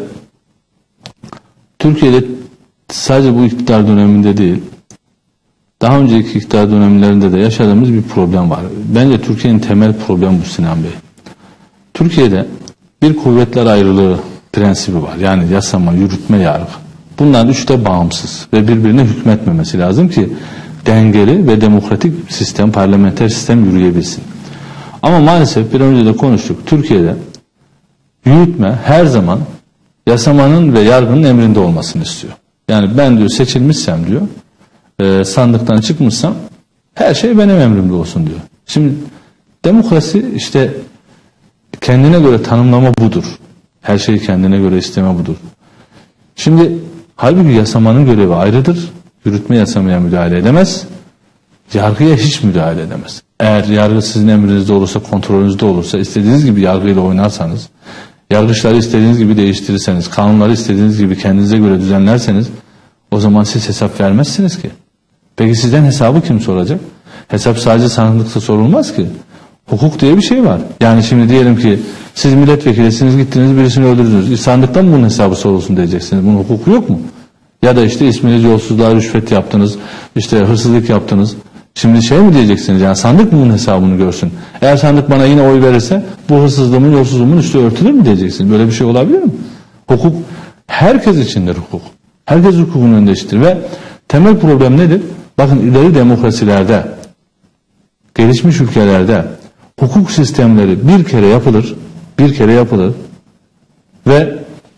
Türkiye'de sadece bu iktidar döneminde değil, daha önceki iktidar dönemlerinde de yaşadığımız bir problem var. Bence Türkiye'nin temel problemi bu Sinan Bey. Türkiye'de bir kuvvetler ayrılığı prensibi var. Yani yasama, yürütme, yargı. Bunlar üçte bağımsız ve birbirine hükmetmemesi lazım ki dengeli ve demokratik sistem, parlamenter sistem yürüyebilsin. Ama maalesef bir önce de konuştuk. Türkiye'de yürütme her zaman yasamanın ve yargının emrinde olmasını istiyor. Yani ben diyor seçilmişsem diyor, e, sandıktan çıkmışsam her şey benim emrimde olsun diyor. Şimdi demokrasi işte kendine göre tanımlama budur. Her şeyi kendine göre isteme budur. Şimdi halbuki yasamanın görevi ayrıdır. Yürütme yasamaya müdahale edemez. Yargıya hiç müdahale edemez. Eğer yargı sizin emrinizde olursa, kontrolünüzde olursa, istediğiniz gibi yargıyla oynarsanız, yargıçları istediğiniz gibi değiştirirseniz, kanunları istediğiniz gibi kendinize göre düzenlerseniz, o zaman siz hesap vermezsiniz ki. Peki sizden hesabı kim soracak? Hesap sadece sandıkta sorulmaz ki. Hukuk diye bir şey var. Yani şimdi diyelim ki siz milletvekilisiniz, gittiniz birisini öldürdünüz. Sandıktan mı bunun hesabı sorulsun diyeceksiniz. Bunun hukuku yok mu? Ya da işte isminiz yolsuzluğa rüşvet yaptınız, işte hırsızlık yaptınız. Şimdi şey mi diyeceksiniz, yani sandık mı bunun hesabını görsün? Eğer sandık bana yine oy verirse bu hırsızlığımın, yolsuzluğumun üstü örtülür mü diyeceksiniz? Böyle bir şey olabilir mi? Hukuk herkes içindir hukuk. Herkes hukukun önündedir ve temel problem nedir? Bakın ileri demokrasilerde, gelişmiş ülkelerde hukuk sistemleri bir kere yapılır, bir kere yapılır ve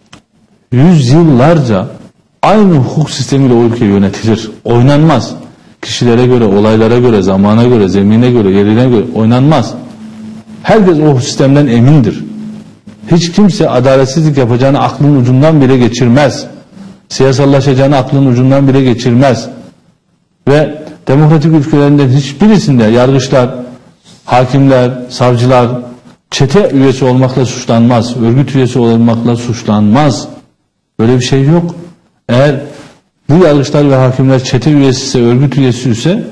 yüzyıllarca aynı hukuk sistemiyle o ülke yönetilir. Oynanmaz. Kişilere göre, olaylara göre, zamana göre, zemine göre, yerine göre oynanmaz. Herkes o sistemden emindir. Hiç kimse adaletsizlik yapacağını aklın ucundan bile geçirmez. Siyasallaşacağını aklın ucundan bile geçirmez. Ve demokratik ülkelerinden hiçbirisinde yargıçlar, hakimler, savcılar çete üyesi olmakla suçlanmaz. Örgüt üyesi olmakla suçlanmaz. Böyle bir şey yok. Eğer bu yargıçlar ve hakimler çete üyesi ise, örgüt üyesi ise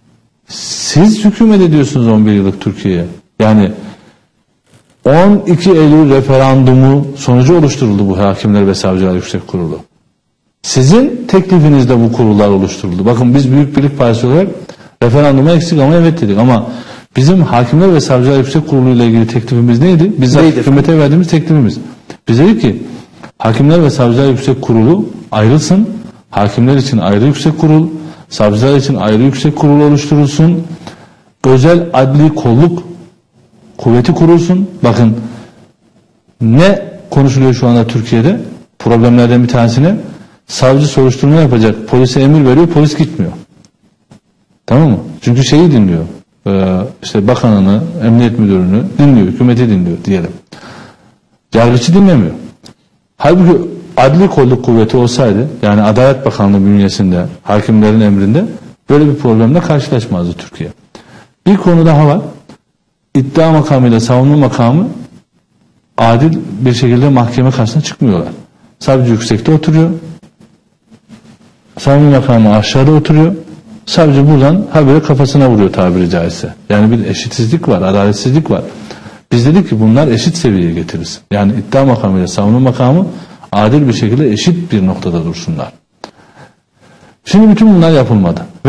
siz hükümet ediyorsunuz on bir yıllık Türkiye'ye. Yani on iki Eylül referandumu sonucu oluşturuldu bu Hakimler ve Savcılar Yüksek Kurulu. Sizin teklifinizle bu kurullar oluşturuldu. Bakın biz Büyük Birlik Partisi olarak referanduma eksik ama evet dedik ama bizim Hakimler ve Savcılar Yüksek Kurulu ile ilgili teklifimiz neydi? Biz hükümete verdiğimiz teklifimiz. Biz dedik ki Hakimler ve Savcılar Yüksek Kurulu ayrılsın. Hakimler için ayrı yüksek kurul, savcılar için ayrı yüksek kurul oluşturulsun. Özel adli kolluk kuvveti kurulsun. Bakın ne konuşuluyor şu anda Türkiye'de? Problemlerden bir tanesine savcı soruşturma yapacak. Polise emir veriyor, polis gitmiyor. Tamam mı? Çünkü şeyi dinliyor. Ee, işte bakanını, emniyet müdürünü dinliyor, hükümeti dinliyor diyelim. Yargıçı dinlemiyor. Halbuki adli kolluk kuvveti olsaydı, yani Adalet Bakanlığı bünyesinde, hakimlerin emrinde böyle bir problemle karşılaşmazdı Türkiye. Bir konu daha var. İddia makamıyla savunma makamı adil bir şekilde mahkeme karşısına çıkmıyorlar. Savcı yüksekte oturuyor. Savunma makamı aşağıda oturuyor. Savcı buradan habire kafasına vuruyor tabiri caizse. Yani bir eşitsizlik var, adaletsizlik var. Biz dedik ki bunlar eşit seviyeye getirirsin. Yani iddia makamıyla savunma makamı adil bir şekilde eşit bir noktada dursunlar. Şimdi bütün bunlar yapılmadı. Ve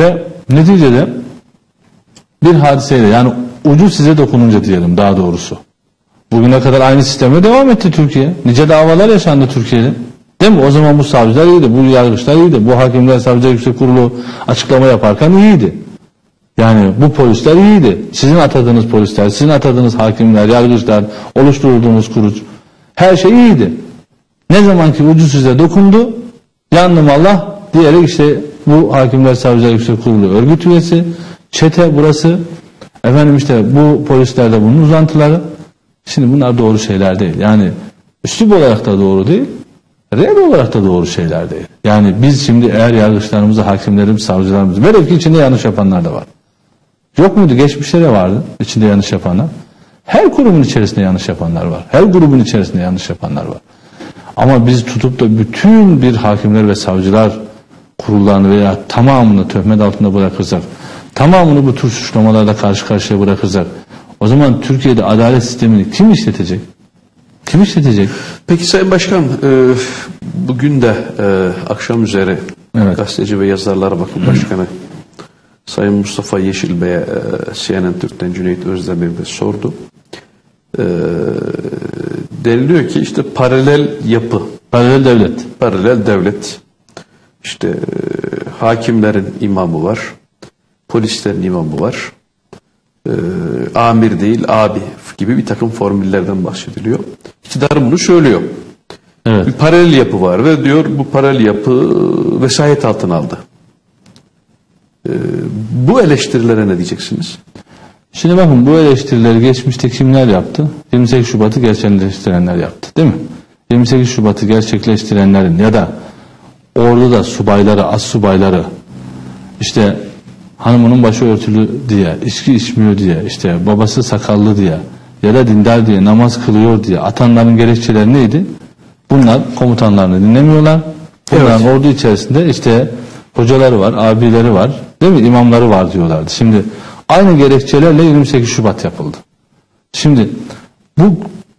Neticede bir hadiseyle, yani ucu size dokununca diyelim daha doğrusu. Bugüne kadar aynı sisteme devam etti Türkiye. Nice davalar yaşandı Türkiye'de. Değil mi? O zaman bu savcılar iyiydi, bu yargıçlar iyiydi, bu hakimler savcılar yüksek kurulu açıklama yaparken iyiydi. Yani bu polisler iyiydi. Sizin atadığınız polisler, sizin atadığınız hakimler, yargıçlar, oluşturduğunuz kuruluş, her şey iyiydi. Ne zaman ki ucu size dokundu, yandım Allah diyerek işte bu hakimler savcılar yüksek kurulu örgüt üyesi, çete burası, efendim işte bu polisler de bunun uzantıları. Şimdi bunlar doğru şeyler değil. Yani üslup olarak da doğru değil, reel olarak da doğru şeyler değil. Yani biz şimdi eğer yargıçlarımızı, hakimlerimizi, savcılarımızı, velev ki içinde yanlış yapanlar da var. Yok muydu? Geçmişte de vardı içinde yanlış yapanlar. Her kurumun içerisinde yanlış yapanlar var. Her grubun içerisinde yanlış yapanlar var. Ama biz tutup da bütün bir hakimler ve savcılar kurullarını veya tamamını töhmet altında bırakırsak, tamamını bu tür suçlamalarla karşı karşıya bırakırsak, o zaman Türkiye'de adalet sistemini kim işletecek? Kim işletecek? Peki Sayın Başkan, e, bugün de e, akşam üzeri Evet. Gazeteci ve Yazarlar Vakfı Başkanı Sayın Mustafa Yeşil Bey'e e, C N N Türk'ten Cüneyt Özdemir de sordu. E, deniliyor ki işte paralel yapı, Paralel devlet. paralel devlet, işte e, hakimlerin imamı var, polislerin imamı var, e, amir değil abi gibi bir takım formüllerden bahsediliyor. İktidar bunu söylüyor. Evet. Bir paralel yapı var ve diyor bu paralel yapı vesayet altına aldı. E, bu eleştirilere ne diyeceksiniz? Şimdi bakın, bu eleştirileri geçmişte kimler yaptı? yirmi sekiz Şubat'ı gerçekleştirenler yaptı, değil mi? yirmi sekiz Şubat'ı gerçekleştirenlerin ya da orduda subayları, as subayları, işte hanımının başı örtülü diye, içki içmiyor diye, işte babası sakallı diye ya da dindar diye, namaz kılıyor diye atanların gerekçeleri neydi? Bunlar komutanlarını dinlemiyorlar. Bunların Evet. ordu içerisinde işte hocaları var, abileri var, değil mi? İmamları var diyorlardı. Şimdi aynı gerekçelerle yirmi sekiz Şubat yapıldı. Şimdi bu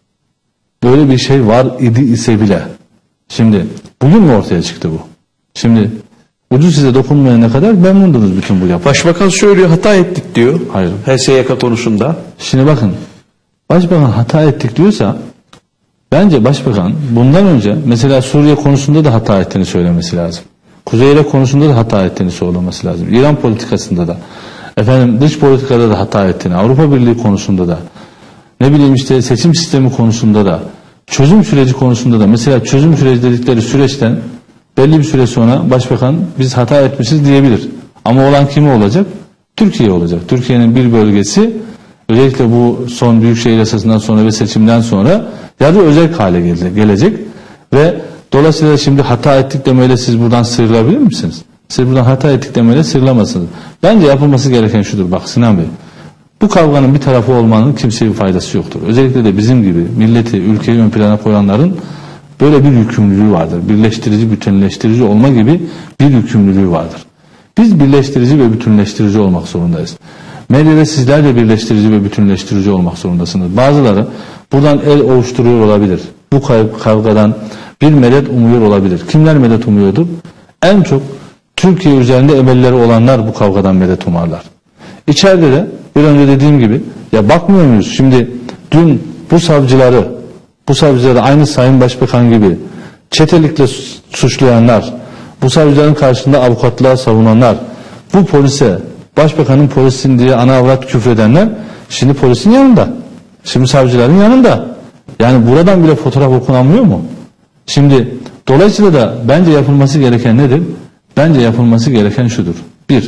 böyle bir şey var idi ise bile, şimdi bugün mü ortaya çıktı bu? Şimdi ucu size dokunmayana kadar memnundunuz bütün bu yapı. Başbakan söylüyor, hata ettik diyor. Hayır. H S Y K konusunda. Şimdi bakın, Başbakan hata ettik diyorsa, bence Başbakan bundan önce mesela Suriye konusunda da hata ettiğini söylemesi lazım. Kuzey Irak konusunda da hata ettiğini söylemesi lazım. İran politikasında da, efendim dış politikada da hata ettiğini, Avrupa Birliği konusunda da, ne bileyim işte seçim sistemi konusunda da, çözüm süreci konusunda da, mesela çözüm süreci dedikleri süreçten belli bir süre sonra Başbakan biz hata etmişiz diyebilir. Ama olan kimi olacak? Türkiye olacak. Türkiye'nin bir bölgesi özellikle bu son Büyükşehir Yasası'ndan sonra ve seçimden sonra yarı özel hale gelecek ve dolayısıyla şimdi hata ettik demeyle siz buradan sıyrılabilir misiniz? Siz buradan hata ettik demeyle sıyrılamazsınız. Bence yapılması gereken şudur. Bak Sinan Bey, bu kavganın bir tarafı olmanın kimseye bir faydası yoktur. Özellikle de bizim gibi milleti, ülkeyi ön plana koyanların böyle bir yükümlülüğü vardır. Birleştirici, bütünleştirici olma gibi bir yükümlülüğü vardır. Biz birleştirici ve bütünleştirici olmak zorundayız. Medyada sizler de birleştirici ve bütünleştirici olmak zorundasınız. Bazıları buradan el ovuşturuyor olabilir. Bu kavgadan bir medet umuyor olabilir. Kimler medet umuyordur? En çok Türkiye üzerinde emelleri olanlar bu kavgadan medet umarlar. İçeride de bir önce dediğim gibi, ya bakmıyor muyuz? Şimdi dün bu savcıları, bu savcıları aynı Sayın Başbakan gibi çetelikle suçlayanlar, bu savcıların karşısında avukatlığa savunanlar, bu polise, Başbakanın polisin diye ana avrat küfredenler şimdi polisin yanında. Şimdi savcıların yanında. Yani buradan bile fotoğraf okunamıyor mu? Şimdi dolayısıyla da bence yapılması gereken nedir? Bence yapılması gereken şudur. Bir,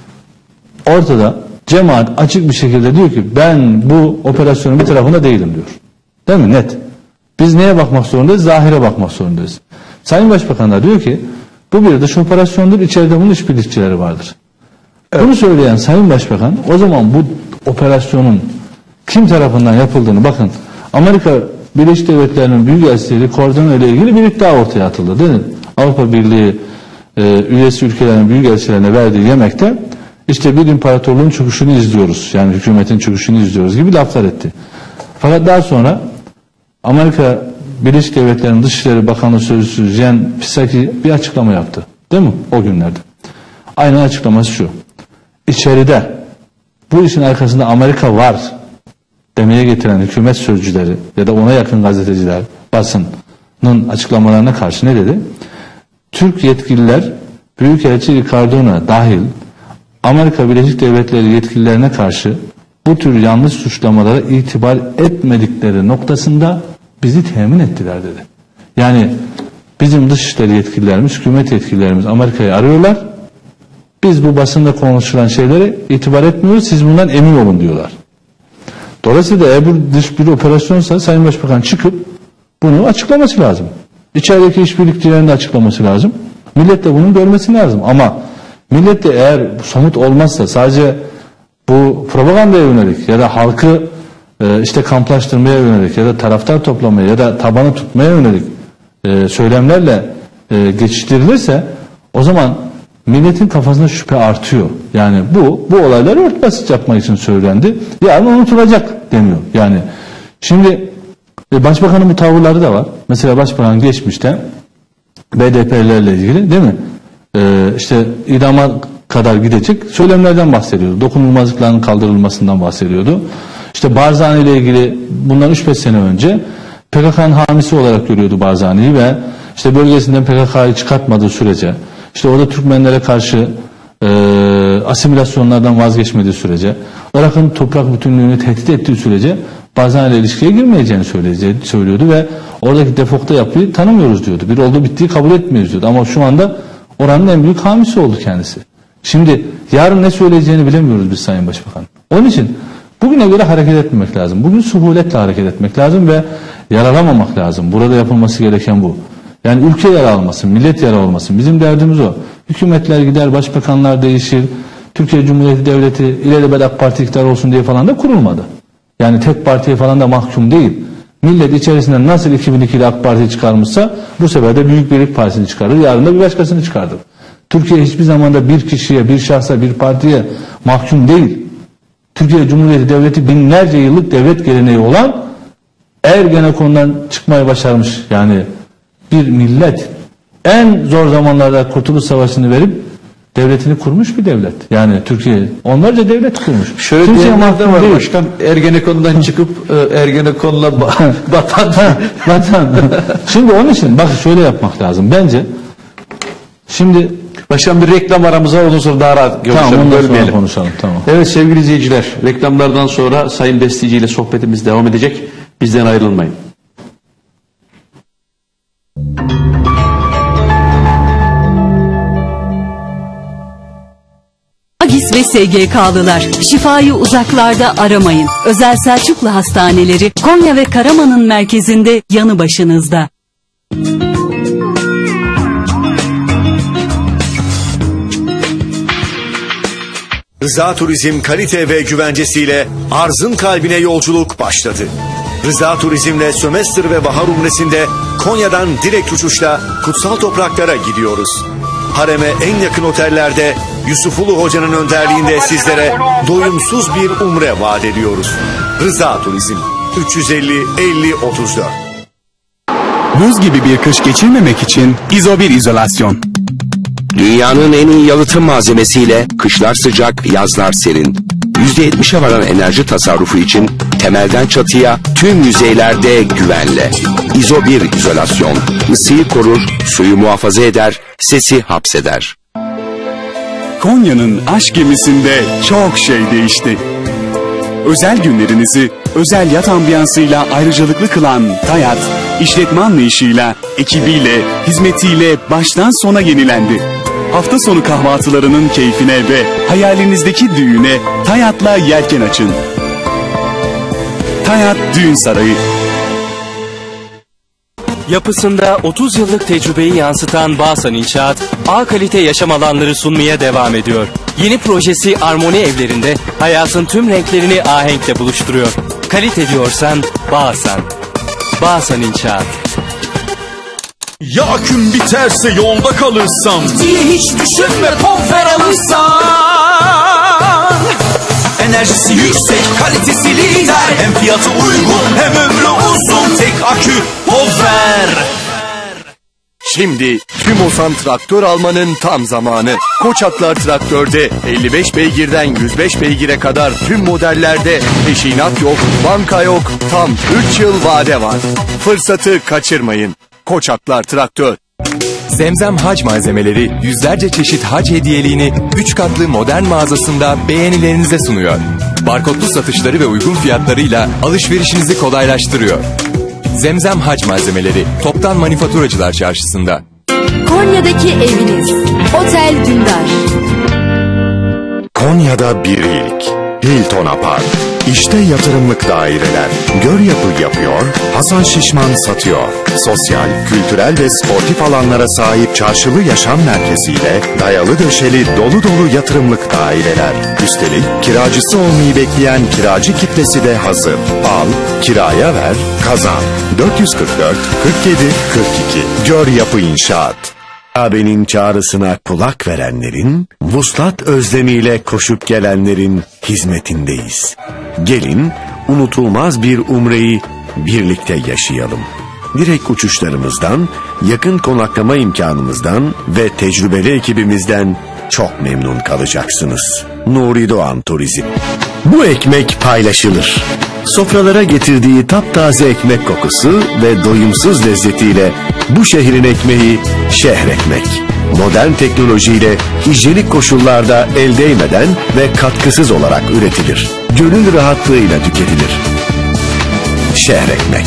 ortada cemaat açık bir şekilde diyor ki ben bu operasyonun bir tarafında değilim diyor. Değil mi? Net. Biz neye bakmak zorundayız? Zahire bakmak zorundayız. Sayın Başbakan da diyor ki bu bir dış operasyondur, içeride bunun işbirlikçileri vardır. Evet. Bunu söyleyen Sayın Başbakan o zaman bu operasyonun kim tarafından yapıldığını, bakın Amerika Birleşik Devletleri'nin Büyükelçisi Cordano ile ilgili bir iddia ortaya atıldı değil mi? Avrupa Birliği e, üyesi ülkelerin büyükelçilerine verdiği yemekte işte bir imparatorluğun çöküşünü izliyoruz, yani hükümetin çöküşünü izliyoruz gibi laflar etti. Fakat daha sonra Amerika Birleşik Devletleri'nin Dışişleri Bakanlığı Sözcüsü Jen Psaki bir açıklama yaptı değil mi o günlerde? Aynı açıklaması şu: içeride bu işin arkasında Amerika var demeye getiren hükümet sözcüleri ya da ona yakın gazeteciler, basının açıklamalarına karşı ne dedi? Türk yetkililer Büyükelçi Ricardona dahil Amerika Birleşik Devletleri yetkililerine karşı bu tür yanlış suçlamalara itibar etmedikleri noktasında bizi temin ettiler dedi. Yani bizim dışişleri yetkililerimiz, hükümet yetkililerimiz Amerika'yı arıyorlar. Biz bu basında konuşulan şeylere itibar etmiyoruz. Siz bundan emin olun diyorlar. Dolayısıyla eğer bu dış bir operasyonsa Sayın Başbakan çıkıp bunu açıklaması lazım. İçerideki işbirlikçilerin de açıklaması lazım. Millet de bunun görmesi lazım. Ama millet de eğer somut olmazsa sadece bu propagandaya yönelik ya da halkı e, işte kamplaştırmaya yönelik ya da taraftar toplamaya ya da tabanı tutmaya yönelik e, söylemlerle e, geçiştirilirse o zaman milletin kafasında şüphe artıyor. Yani bu bu olayları örtbas yapmak için söylendi. Yarın unutulacak deniyor. Yani şimdi e, Başbakanın bu tavırları da var. Mesela Başbakan geçmişte B D P'lerle ilgili değil mi? Ee, işte idama kadar gidecek söylemlerden bahsediyordu. Dokunulmazlıkların kaldırılmasından bahsediyordu. İşte Barzani ile ilgili bundan üç beş sene önce P K K'nın hamisi olarak görüyordu Barzani'yi ve işte bölgesinden P K K'yı çıkartmadığı sürece, işte orada Türkmenlere karşı e, asimilasyonlardan vazgeçmediği sürece, Irak'ın toprak bütünlüğünü tehdit ettiği sürece Barzani ile ilişkiye girmeyeceğini söylüyordu ve oradaki defokta yapıyı tanımıyoruz diyordu. Bir olduğu bittiği kabul etmiyoruz diyordu. Ama şu anda oranın en büyük hamisi oldu kendisi. Şimdi yarın ne söyleyeceğini bilemiyoruz biz Sayın Başbakan. Onun için bugüne göre hareket etmemek lazım. Bugün suhuletle hareket etmek lazım ve yaralamamak lazım. Burada yapılması gereken bu. Yani ülke yara almasın, millet yara olmasın. Bizim derdimiz o. Hükümetler gider, başbakanlar değişir. Türkiye Cumhuriyeti Devleti ilelebet AK Parti iktidar olsun diye falan da kurulmadı. Yani tek partiye falan da mahkum değil. Millet içerisinden nasıl iki bin ikide AK Parti'yi çıkarmışsa bu sefer de Büyük Birlik Partisi'ni çıkarır. Yarın da bir başkasını çıkardır. Türkiye hiçbir zamanda bir kişiye, bir şahsa, bir partiye mahkum değil. Türkiye Cumhuriyeti Devleti binlerce yıllık devlet geleneği olan Ergenekon'dan çıkmayı başarmış. Yani bir millet en zor zamanlarda Kurtuluş Savaşı'nı verip devletini kurmuş bir devlet. Yani Türkiye onlarca devlet kurmuş. Şöyle diyenler de var başkan, Ergenekon'dan çıkıp e, Ergenekon'la ba- batan. Batan. Şimdi onun için bak şöyle yapmak lazım. Bence şimdi başkan bir reklam aramıza ondan sonra daha rahat görüşelim. Tamam, ondan sonra bölmeyelim. konuşalım. Tamam. Evet sevgili izleyiciler, reklamlardan sonra Sayın Destici ile sohbetimiz devam edecek. Bizden ayrılmayın. Agis ve S G K'lılar, şifayı uzaklarda aramayın. Özel Selçuklu Hastaneleri Konya ve Karaman'ın merkezinde yanı başınızda. Rıza Turizm kalite ve güvencesiyle arzın kalbine yolculuk başladı. Rıza Turizm'le Sömestr ve Bahar Umresi'nde Konya'dan direkt uçuşla kutsal topraklara gidiyoruz. Hareme en yakın otellerde Yusufulu Hoca'nın önderliğinde sizlere doyumsuz bir umre vaat ediyoruz. Rıza Turizm üç yüz elli elli otuz dört. Buz gibi bir kış geçirmemek için İzobir izolasyon. Dünyanın en iyi yalıtım malzemesiyle kışlar sıcak, yazlar serin. yüzde yetmişe varan enerji tasarrufu için temelden çatıya tüm yüzeylerde güvenle. İzobir izolasyon. Isıyı korur, suyu muhafaza eder, sesi hapseder. Konya'nın aşk gemisinde çok şey değişti. Özel günlerinizi özel yat ambiyansıyla ayrıcalıklı kılan Tayat, işletme anlayışıyla, ekibiyle, hizmetiyle baştan sona yenilendi. Hafta sonu kahvaltılarının keyfine ve hayalinizdeki düğüne Tayat'la yelken açın. Tayat Düğün Sarayı. Yapısında otuz yıllık tecrübeyi yansıtan Bağsan İnşaat, A kalite yaşam alanları sunmaya devam ediyor. Yeni projesi Armoni Evlerinde hayatın tüm renklerini ahenkle buluşturuyor. Kalite diyorsan Bağsan. Bağsan İnşaat. Ya aküm biterse yolda kalırsam diye hiç düşünme, Konfer alırsan. Enerjisi yüksek, kalitesi lider, hem fiyatı uygun hem ömrü uzun. Tek akü Konfer. Şimdi TÜMOSAN traktör almanın tam zamanı. Koçaklar Traktör'de elli beş beygirden yüz beş beygire kadar tüm modellerde peşinat yok, banka yok, tam üç yıl vade var. Fırsatı kaçırmayın. Koçaklar Traktör. Zemzem Hac Malzemeleri yüzlerce çeşit hac hediyeliğini üç katlı modern mağazasında beğenilerinize sunuyor. Barkodlu satışları ve uygun fiyatlarıyla alışverişinizi kolaylaştırıyor. Zemzem Hac Malzemeleri Toptan Manifaturacılar Çarşısı'nda. Konya'daki eviniz. Otel Dündar. Konya'da bir ilk. Hilton Apart. İşte yatırımlık daireler. Gör yapı yapıyor, Hasan Şişman satıyor. Sosyal, kültürel ve sportif alanlara sahip çarşılı yaşam merkeziyle dayalı döşeli dolu dolu yatırımlık daireler. Üstelik kiracısı olmayı bekleyen kiracı kitlesi de hazır. Al, kiraya ver, kazan. dört yüz kırk dört kırk yedi kırk iki. Gör Yapı İnşaat. Kabe'nin çağrısına kulak verenlerin, vuslat özlemiyle koşup gelenlerin hizmetindeyiz. Gelin, unutulmaz bir umreyi birlikte yaşayalım. Direkt uçuşlarımızdan, yakın konaklama imkanımızdan ve tecrübeli ekibimizden çok memnun kalacaksınız. Nuri Doğan Turizm. Bu ekmek paylaşılır. Sofralara getirdiği taptaze ekmek kokusu ve doyumsuz lezzetiyle bu şehrin ekmeği şehir ekmek. Modern teknolojiyle hijyenik koşullarda el değmeden ve katkısız olarak üretilir. Gönül rahatlığıyla tüketilir. Şehir ekmek.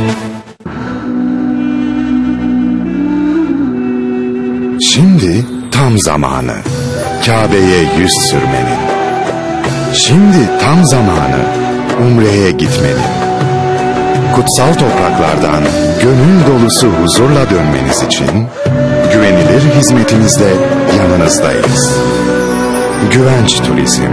Şimdi tam zamanı. Kabe'ye yüz sürmenin. Şimdi tam zamanı. Umre'ye gitmenin. Kutsal topraklardan gönül dolusu huzurla dönmeniz için güvenilir hizmetinizle yanınızdayız. Güvenç Turizm.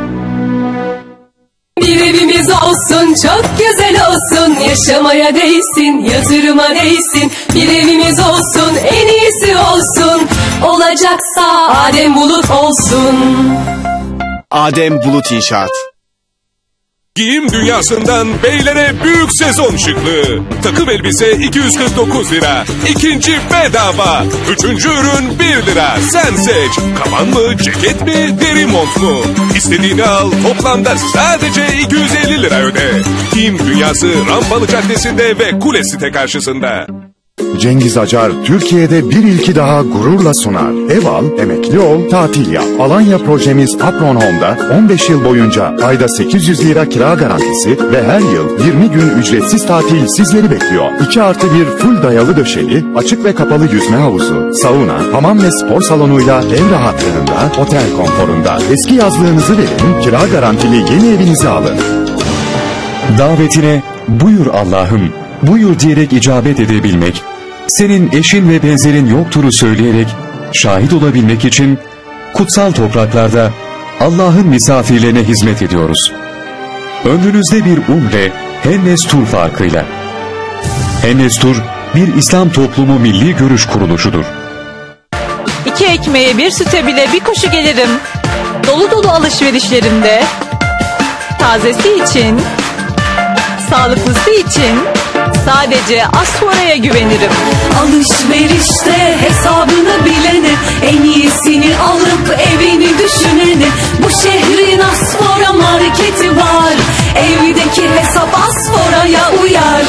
Bir evimiz olsun, çok güzel olsun, yaşamaya değsin, yatırıma değsin. Bir evimiz olsun, en iyisi olsun, olacaksa Adem Bulut olsun. Adem Bulut İnşaat. Giyim dünyasından beylere büyük sezon şıklığı. Takım elbise iki yüz kırk dokuz lira. İkinci bedava. Üçüncü ürün bir lira. Sen seç. Kaban mı, ceket mi, deri mont mu? İstediğini al. Toplamda sadece iki yüz elli lira öde. Giyim dünyası Rampalı Caddesi'nde ve Kule Site karşısında. Cengiz Acar Türkiye'de bir ilki daha gururla sunar. Ev al, emekli ol, tatil yap. Alanya projemiz Apron Home'da on beş yıl boyunca ayda sekiz yüz lira kira garantisi ve her yıl yirmi gün ücretsiz tatil sizleri bekliyor. iki artı bir full dayalı döşeli, açık ve kapalı yüzme havuzu, sauna, hamam ve spor salonuyla ev rahatlığında, otel konforunda. Eski yazlığınızı verin, kira garantili yeni evinizi alın. Davetine buyur Allah'ım, buyur diyerek icabet edebilmek, senin eşin ve benzerin yoktur'u söyleyerek şahit olabilmek için kutsal topraklarda Allah'ın misafirlerine hizmet ediyoruz. Ömrünüzde bir umre Hennes Tur farkıyla. Hennes Tur bir İslam toplumu milli görüş kuruluşudur. İki ekmeğe bir süte bile bir koşu gelirim. Dolu dolu alışverişlerimde tazesi için, sağlıklısı için sadece Asfora'ya güvenirim. Alışverişte hesabını bilene, en iyisini alıp evini düşünene. Bu şehrin Asfora marketi var, evdeki hesap Asfora'ya uyar.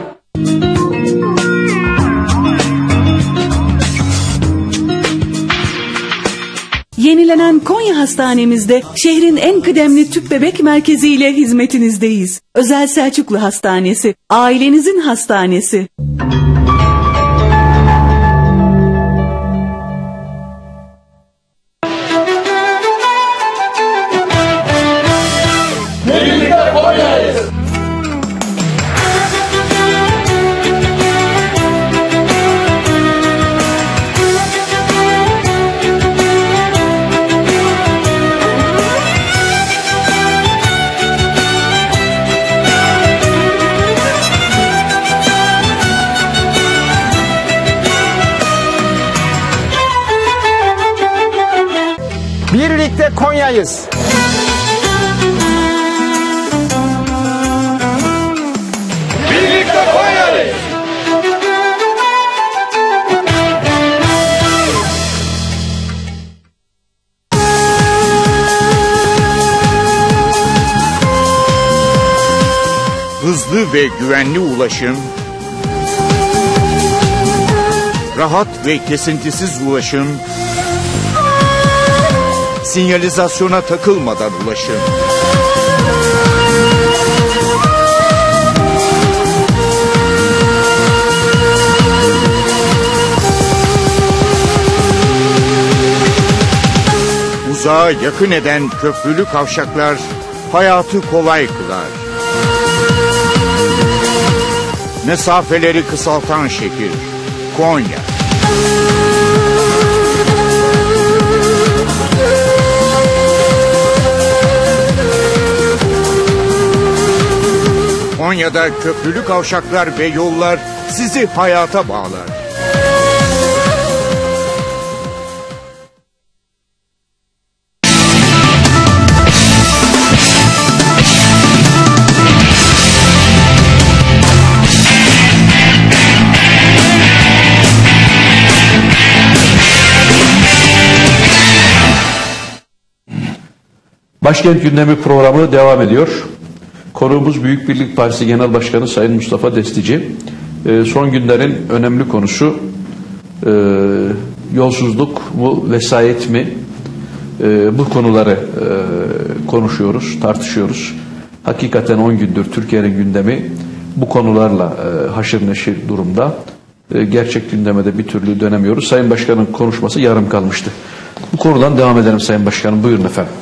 Yenilenen Konya Hastanemizde şehrin en kıdemli tüp bebek merkeziyle hizmetinizdeyiz. Özel Selçuklu Hastanesi, ailenizin hastanesi. Birlikte Konya'yız. Birlikte Konya'yız. Birlikte Konya'yız. hızlı ve güvenli ulaşım, rahat ve kesintisiz ulaşım, sinyalizasyona takılmadan ulaşım. Uzağa yakın eden köprülü kavşaklar hayatı kolay kılar. Mesafeleri kısaltan şehir Konya. Konya'da köprülü kavşaklar ve yollar sizi hayata bağlar. Başkent Gündemi programı devam ediyor. Konuğumuz Büyük Birlik Partisi Genel Başkanı Sayın Mustafa Destici. Ee, son günlerin önemli konusu e, yolsuzluk mu, vesayet mi? E, bu konuları e, konuşuyoruz, tartışıyoruz. Hakikaten on gündür Türkiye'nin gündemi bu konularla e, haşır neşir durumda. E, gerçek gündeme de bir türlü dönemiyoruz. Sayın Başkan'ın konuşması yarım kalmıştı. Bu konudan devam edelim Sayın Başkanım. Buyurun efendim.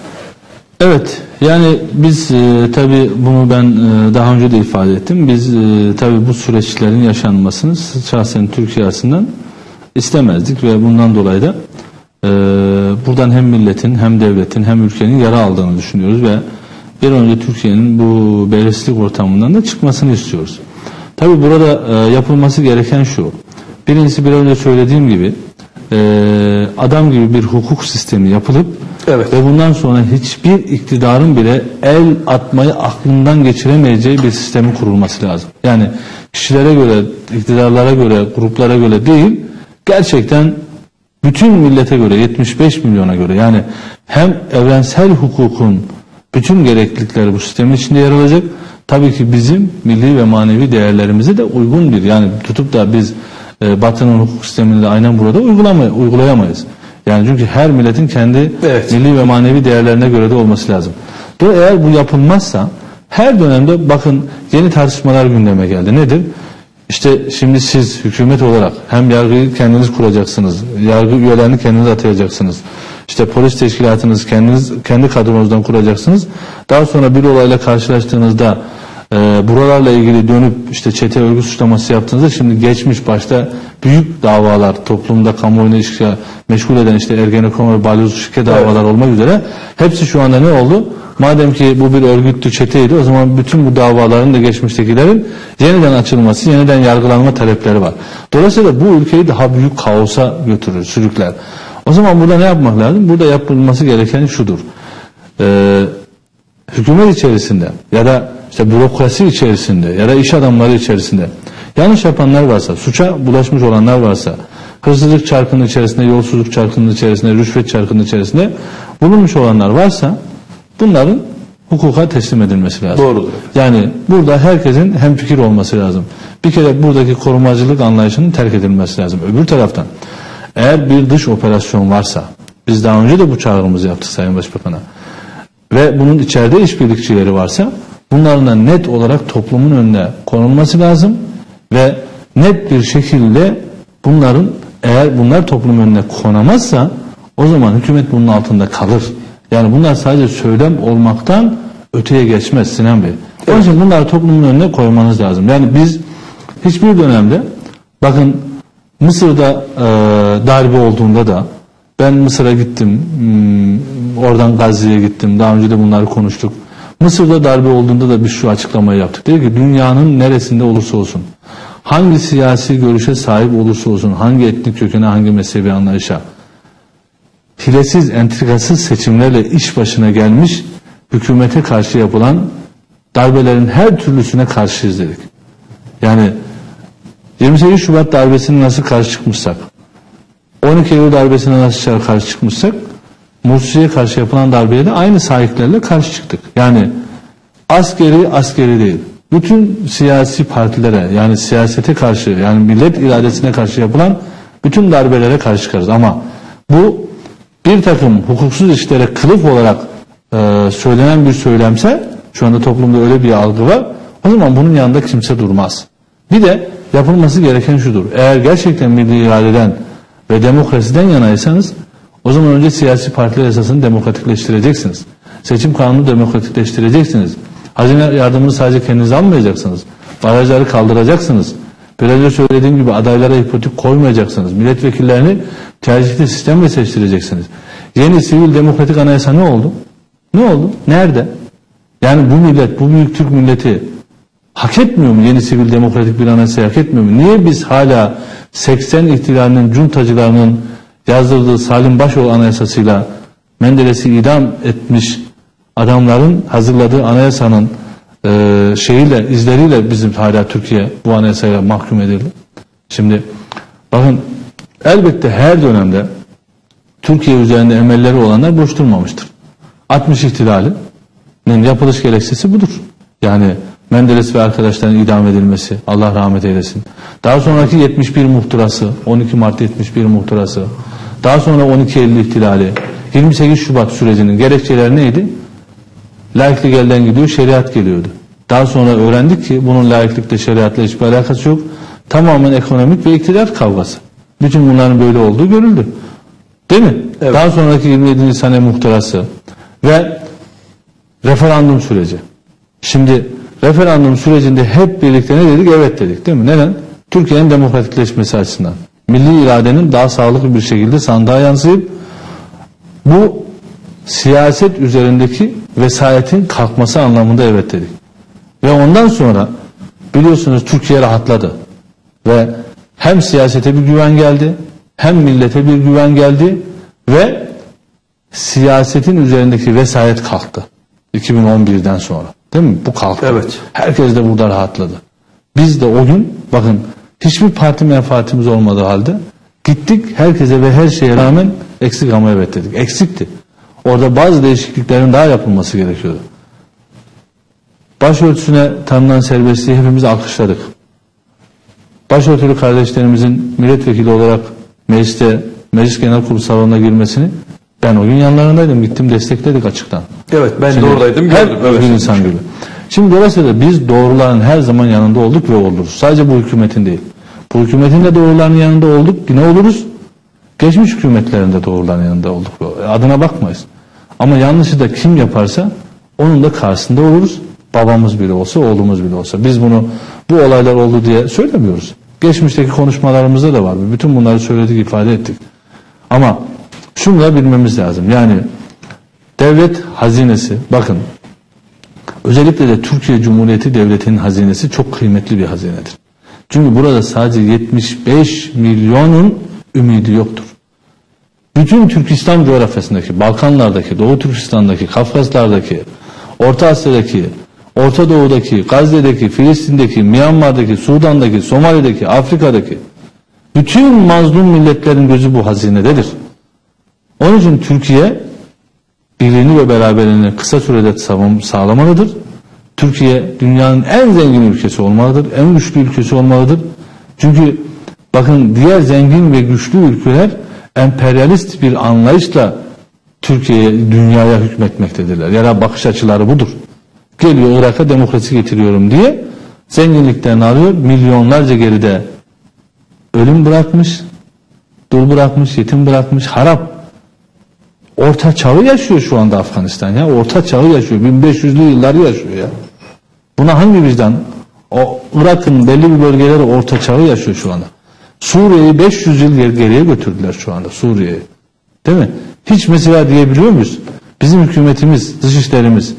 Evet, yani biz e, tabii bunu ben e, daha önce de ifade ettim. Biz e, tabii bu süreçlerin yaşanmasını şahsen Türkiye açısından istemezdik ve bundan dolayı da e, buradan hem milletin hem devletin hem ülkenin yara aldığını düşünüyoruz ve bir önce Türkiye'nin bu belirsizlik ortamından da çıkmasını istiyoruz. Tabii burada e, yapılması gereken şu. Birincisi bir önce söylediğim gibi e, adam gibi bir hukuk sistemi yapılıp evet. Ve bundan sonra hiçbir iktidarın bile el atmayı aklından geçiremeyeceği bir sistemin kurulması lazım. Yani kişilere göre, iktidarlara göre, gruplara göre değil, gerçekten bütün millete göre, yetmiş beş milyona göre, yani hem evrensel hukukun bütün gereklilikleri bu sistemin içinde yer alacak, tabii ki bizim milli ve manevi değerlerimize de uygun bir, yani tutup da biz e, Batı'nın hukuk sistemini de aynen burada uygulayamayız. Yani çünkü her milletin kendi evet. milli ve manevi değerlerine göre de olması lazım. Dolayısıyla eğer bu yapılmazsa her dönemde bakın yeni tartışmalar gündeme geldi. Nedir? İşte şimdi siz hükümet olarak hem yargıyı kendiniz kuracaksınız, yargı üyelerini kendiniz atayacaksınız. İşte polis teşkilatınız kendiniz kendi kadronuzdan kuracaksınız. Daha sonra bir olayla karşılaştığınızda e, buralarla ilgili dönüp işte çete örgüt suçlaması yaptığınızda şimdi geçmiş başta büyük davalar toplumda kamuoyunu ilişkiye meşgul eden işte Ergenekon ve balyoz şike davalar evet. olmak üzere hepsi şu anda ne oldu? Madem ki bu bir örgütlü çeteydi o zaman bütün bu davaların da geçmiştekilerin yeniden açılması, yeniden yargılanma talepleri var. Dolayısıyla bu ülkeyi daha büyük kaosa götürür, sürükler. O zaman burada ne yapmak lazım? Burada yapılması gereken şudur. Ee, hükümet içerisinde ya da işte bürokrasi içerisinde ya da iş adamları içerisinde yanlış yapanlar varsa, suça bulaşmış olanlar varsa, hırsızlık çarkının içerisinde, yolsuzluk çarkının içerisinde, rüşvet çarkının içerisinde bulunmuş olanlar varsa bunların hukuka teslim edilmesi lazım. Doğrudur. Yani burada herkesin hemfikir olması lazım. Bir kere buradaki korumacılık anlayışının terk edilmesi lazım. Öbür taraftan eğer bir dış operasyon varsa, biz daha önce de bu çağrımızı yaptık Sayın Başbakan'a ve bunun içeride işbirlikçileri varsa bunların da net olarak toplumun önüne konulması lazım ve net bir şekilde bunların eğer bunlar toplum önüne konamazsa o zaman hükümet bunun altında kalır. Yani bunlar sadece söylem olmaktan öteye geçmez Sinan Bey. Evet. Onun için bunları toplumun önüne koymanız lazım. Yani biz hiçbir dönemde bakın Mısır'da e, darbe olduğunda da ben Mısır'a gittim, hmm, oradan Gazze'ye gittim, daha önce de bunları konuştuk. Mısır'da darbe olduğunda da biz şu açıklamayı yaptık. Dedi ki dünyanın neresinde olursa olsun, hangi siyasi görüşe sahip olursa olsun, hangi etnik kökene, hangi mezhebi anlayışa, hilesiz, entrikasız seçimlerle iş başına gelmiş hükümete karşı yapılan darbelerin her türlüsüne karşıyız dedik. Yani yirmi sekiz Şubat darbesine nasıl karşı çıkmışsak, on iki Eylül darbesine nasıl karşı çıkmışsak, Mursi'ye karşı yapılan darbeye de aynı sahiplerle karşı çıktık. Yani askeri askeri değil. bütün siyasi partilere, yani siyasete karşı, yani millet iradesine karşı yapılan bütün darbelere karşı çıkarız. Ama bu bir takım hukuksuz işlere kılıf olarak e, söylenen bir söylemse, şu anda toplumda öyle bir algı var, o zaman bunun yanında kimse durmaz. Bir de yapılması gereken şudur: eğer gerçekten milli iradeden ve demokrasiden yanaysanız, o zaman önce siyasi partiler esasını demokratikleştireceksiniz. Seçim kanunu demokratikleştireceksiniz. Hazine yardımını sadece kendiniz almayacaksınız. Barajları kaldıracaksınız. Biraz önce söylediğim gibi adaylara hipotek koymayacaksınız. Milletvekillerini tercihli sistemle seçtireceksiniz. Yeni sivil demokratik anayasa ne oldu? Ne oldu? Nerede? Yani bu millet, bu büyük Türk milleti hak etmiyor mu yeni sivil demokratik bir anayasa, hak etmiyor mu? Niye biz hala seksen ihtilalinin, cuntacılarının yazdırdığı Salim Başoğlu anayasasıyla Menderes'i idam etmiş adamların hazırladığı anayasanın e, şeyiyle, izleriyle bizim hala Türkiye bu anayasayla mahkum edildi? Şimdi bakın, elbette her dönemde Türkiye üzerinde emelleri olanlar boş durmamıştır. altmış ihtilalinin yapılış gerekçesi budur. Yani Menderes ve arkadaşların idam edilmesi, Allah rahmet eylesin. Daha sonraki yetmiş bir muhtırası, on iki Mart yetmiş bir muhtırası, daha sonra on iki Eylül ihtilali, yirmi sekiz Şubat sürecinin gerekçeleri neydi? Laiklik elden gidiyor, şeriat geliyordu. Daha sonra öğrendik ki bunun laiklikle, şeriatla hiçbir alakası yok. Tamamen ekonomik ve iktidar kavgası. Bütün bunların böyle olduğu görüldü. Değil mi? Evet. Daha sonraki yirmi yedinci sene muhtırası ve referandum süreci. Şimdi referandum sürecinde hep birlikte ne dedik? Evet dedik, değil mi? Neden? Türkiye'nin demokratikleşmesi açısından. Milli iradenin daha sağlıklı bir şekilde sandığa yansıyıp bu siyaset üzerindeki vesayetin kalkması anlamında evet dedik. Ve ondan sonra biliyorsunuz Türkiye rahatladı. Ve hem siyasete bir güven geldi, hem millete bir güven geldi ve siyasetin üzerindeki vesayet kalktı. iki bin on birden sonra. Değil mi? Bu kalktı. Evet. Herkes de burada rahatladı. Biz de o gün, bakın, hiçbir parti menfaatimiz olmadığı halde gittik, herkese ve her şeye rağmen eksik ama evet dedik. Eksikti. Orada bazı değişikliklerin daha yapılması gerekiyordu. Başörtüsüne tanınan serbestliği hepimiz alkışladık. Başörtülü kardeşlerimizin milletvekili olarak mecliste, meclis genel kurulu salonuna girmesini ben o gün yanlarındaydım. Gittim, destekledik açıktan. Evet, ben Şimdi de oradaydım. Her Gördüm. Evet. bir insan gibi. Şimdi dolayısıyla biz doğruların her zaman yanında olduk ve oluruz. Sadece bu hükümetin değil. Bu hükümetin de doğruların yanında olduk, yine oluruz. Geçmiş hükümetlerin de doğruların yanında olduk. Adına bakmayız. Ama yanlışı da kim yaparsa onun da karşısında oluruz. Babamız bile olsa, oğlumuz bile olsa. Biz bunu bu olaylar oldu diye söylemiyoruz. Geçmişteki konuşmalarımızda da var. Bütün bunları söyledik, ifade ettik. Ama şunu da bilmemiz lazım. Yani devlet hazinesi, bakın, özellikle de Türkiye Cumhuriyeti Devleti'nin hazinesi çok kıymetli bir hazinedir. Çünkü burada sadece yetmiş beş milyonun ümidi yoktur. Bütün Türkistan coğrafyasındaki, Balkanlardaki, Doğu Türkistan'daki, Kafkaslar'daki, Orta Asya'daki, Orta Doğu'daki, Gazze'deki, Filistin'deki, Myanmar'daki, Sudan'daki, Somali'deki, Afrika'daki bütün mazlum milletlerin gözü bu hazinededir. Onun için Türkiye birliğini ve beraberliğini kısa sürede sağlamalıdır. Türkiye dünyanın en zengin ülkesi olmalıdır, en güçlü ülkesi olmalıdır. Çünkü bakın, diğer zengin ve güçlü ülkeler emperyalist bir anlayışla Türkiye'ye, dünyaya hükmetmektedirler. Ya da bakış açıları budur. Geliyor Irak'a demokrasi getiriyorum diye zenginliklerini alıyor, milyonlarca geride ölüm bırakmış, dul bırakmış, yetim bırakmış, harap. Orta çağı yaşıyor şu anda Afganistan ya. Orta çağı yaşıyor. bin beş yüzlü yılları yaşıyor ya. Buna hangi vicdan? O Irak'ın belli bir bölgeleri orta çağı yaşıyor şu anda. Suriye'yi beş yüz yıl geriye götürdüler şu anda, Suriye'yi. Değil mi? Hiç mesela diyebiliyor muyuz? Bizim hükümetimiz, dışişlerimiz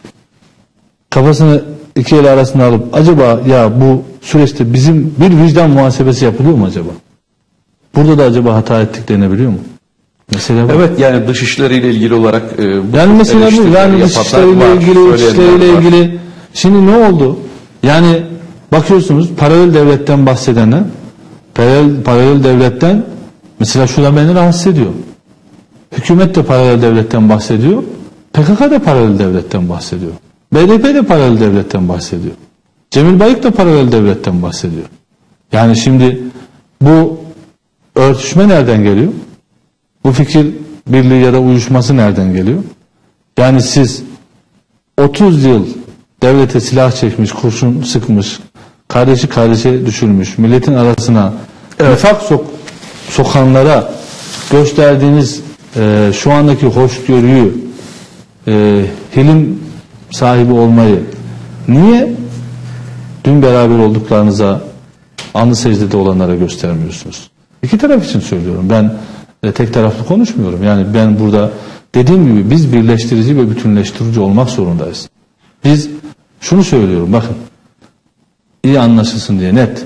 kafasını iki el arasına alıp acaba ya bu süreçte bizim bir vicdan muhasebesi yapılıyor mu acaba? Burada da acaba hata ettik denebiliyor mu? Mesela bu. Evet, yani dış işleriyle ilgili olarak e, bu yani mesela bu, yani dış işleriyle ilgili, dış işleriyle ilgili şimdi ne oldu? Yani bakıyorsunuz paralel devletten bahsedenler, paralel, paralel devletten mesela şurada beni rahatsız ediyor. Hükümet de paralel devletten bahsediyor. P K K da paralel devletten bahsediyor. B D P de paralel devletten bahsediyor. Cemil Bayık da paralel devletten bahsediyor. Yani şimdi bu örtüşme nereden geliyor? Bu fikir birliği ya da uyuşması nereden geliyor? Yani siz otuz yıl devlete silah çekmiş, kurşun sıkmış, kardeşi kardeşe düşürmüş, milletin arasına nifak sok sokanlara gösterdiğiniz e, şu andaki hoşgörüyü, e, hilim sahibi olmayı niye dün beraber olduklarınıza, alnı secdede olanlara göstermiyorsunuz? İki taraf için söylüyorum. Ben e, tek taraflı konuşmuyorum. Yani ben burada dediğim gibi biz birleştirici ve bütünleştirici olmak zorundayız. Biz şunu söylüyorum, bakın, iyi anlaşılsın diye net.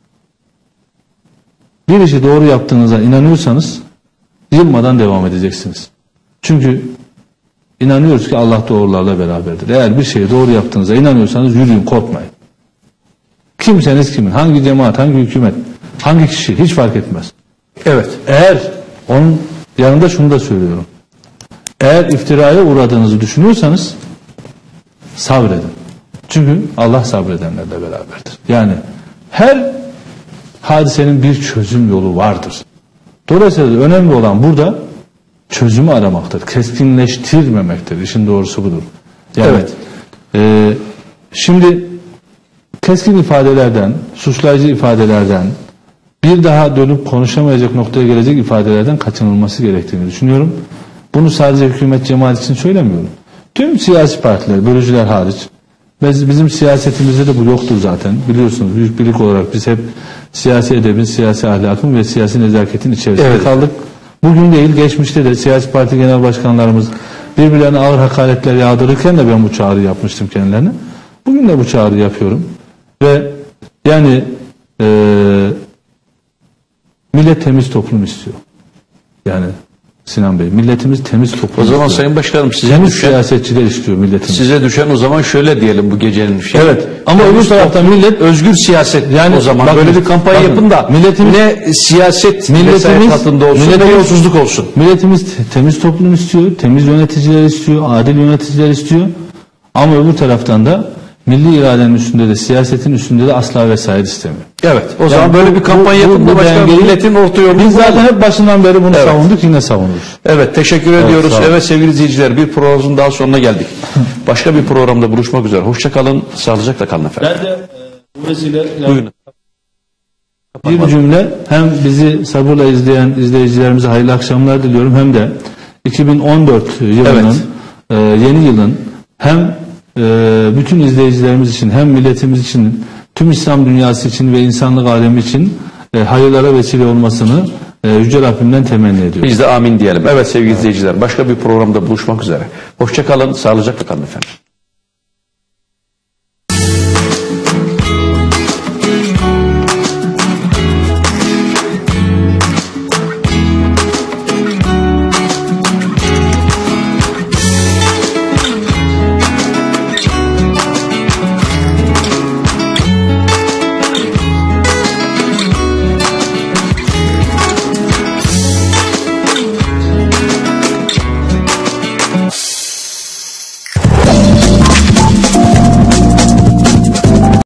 Bir işi doğru yaptığınıza inanıyorsanız yılmadan devam edeceksiniz. Çünkü inanıyoruz ki Allah doğrularla beraberdir. Eğer bir şeyi doğru yaptığınıza inanıyorsanız yürüyün, korkmayın. Kimseniz kimin, hangi cemaat, hangi hükümet, hangi kişi hiç fark etmez. Evet. Eğer onun yanında şunu da söylüyorum. Eğer iftiraya uğradığınızı düşünüyorsanız sabredin. Çünkü Allah sabredenlerle beraberdir. Yani her hadisenin bir çözüm yolu vardır. Dolayısıyla önemli olan burada çözümü aramaktır. Keskinleştirmemektir. İşin doğrusu budur. Yani, evet. E, şimdi keskin ifadelerden, suçlayıcı ifadelerden, bir daha dönüp konuşamayacak noktaya gelecek ifadelerden kaçınılması gerektiğini düşünüyorum. Bunu sadece hükümet cemaat için söylemiyorum. Tüm siyasi partiler, bölücüler hariç, bizim siyasetimizde de bu yoktur zaten. Biliyorsunuz, büyük birlik olarak biz hep siyasi edebin, siyasi ahlakın ve siyasi nezaketin içerisinde evet. kaldık. Bugün değil, geçmişte de siyasi parti genel başkanlarımız birbirlerine ağır hakaretler yağdırırken de ben bu çağrı yapmıştım kendilerine. Bugün de bu çağrı yapıyorum. Ve yani e, millet temiz toplum istiyor. Yani Sinan Bey, milletimiz temiz toplum O zaman istiyor. Sayın Başkanım size temiz düşen, siyasetçiler istiyor milletimiz. Size düşen o zaman şöyle diyelim bu gecenin şey. Evet. Ama öbür taraftan millet özgür siyaset yani o zaman bakın, böyle bir kampanya bakın, yapın da milletimiz, ne siyaset milletimiz katında olsun ne yolsuzluk olsun. Milletimiz temiz toplum istiyor, temiz yöneticiler istiyor, adil yöneticiler istiyor. Ama öbür taraftan da milli iradenin üstünde de, siyasetin üstünde de asla vesayet istemiyor. Evet. O yani zaman böyle bu, bir kampanya bu, yapın da başka milletin orta yolunu. Biz zaten hep başından beri bunu evet. savunduk, yine savunuruz. Evet, teşekkür evet, ediyoruz. Evet sevgili izleyiciler, bir programın daha sonuna geldik. Başka bir programda buluşmak üzere. Hoşça kalın, sağlıcakla kalın efendim. Ben de e, bu vesile Buyurun. Bir cümle, hem bizi sabırla izleyen izleyicilerimize hayırlı akşamlar diliyorum, hem de iki bin on dört yılının evet. e, yeni yılın hem e, bütün izleyicilerimiz için, hem milletimiz için, tüm İslam dünyası için ve insanlık alemi için e, hayırlara vesile olmasını e, Yüce Rabbimden temenni ediyorum. Biz de amin diyelim. Evet sevgili evet. izleyiciler, başka bir programda buluşmak üzere. Hoşça kalın, sağlıcakla kalın efendim.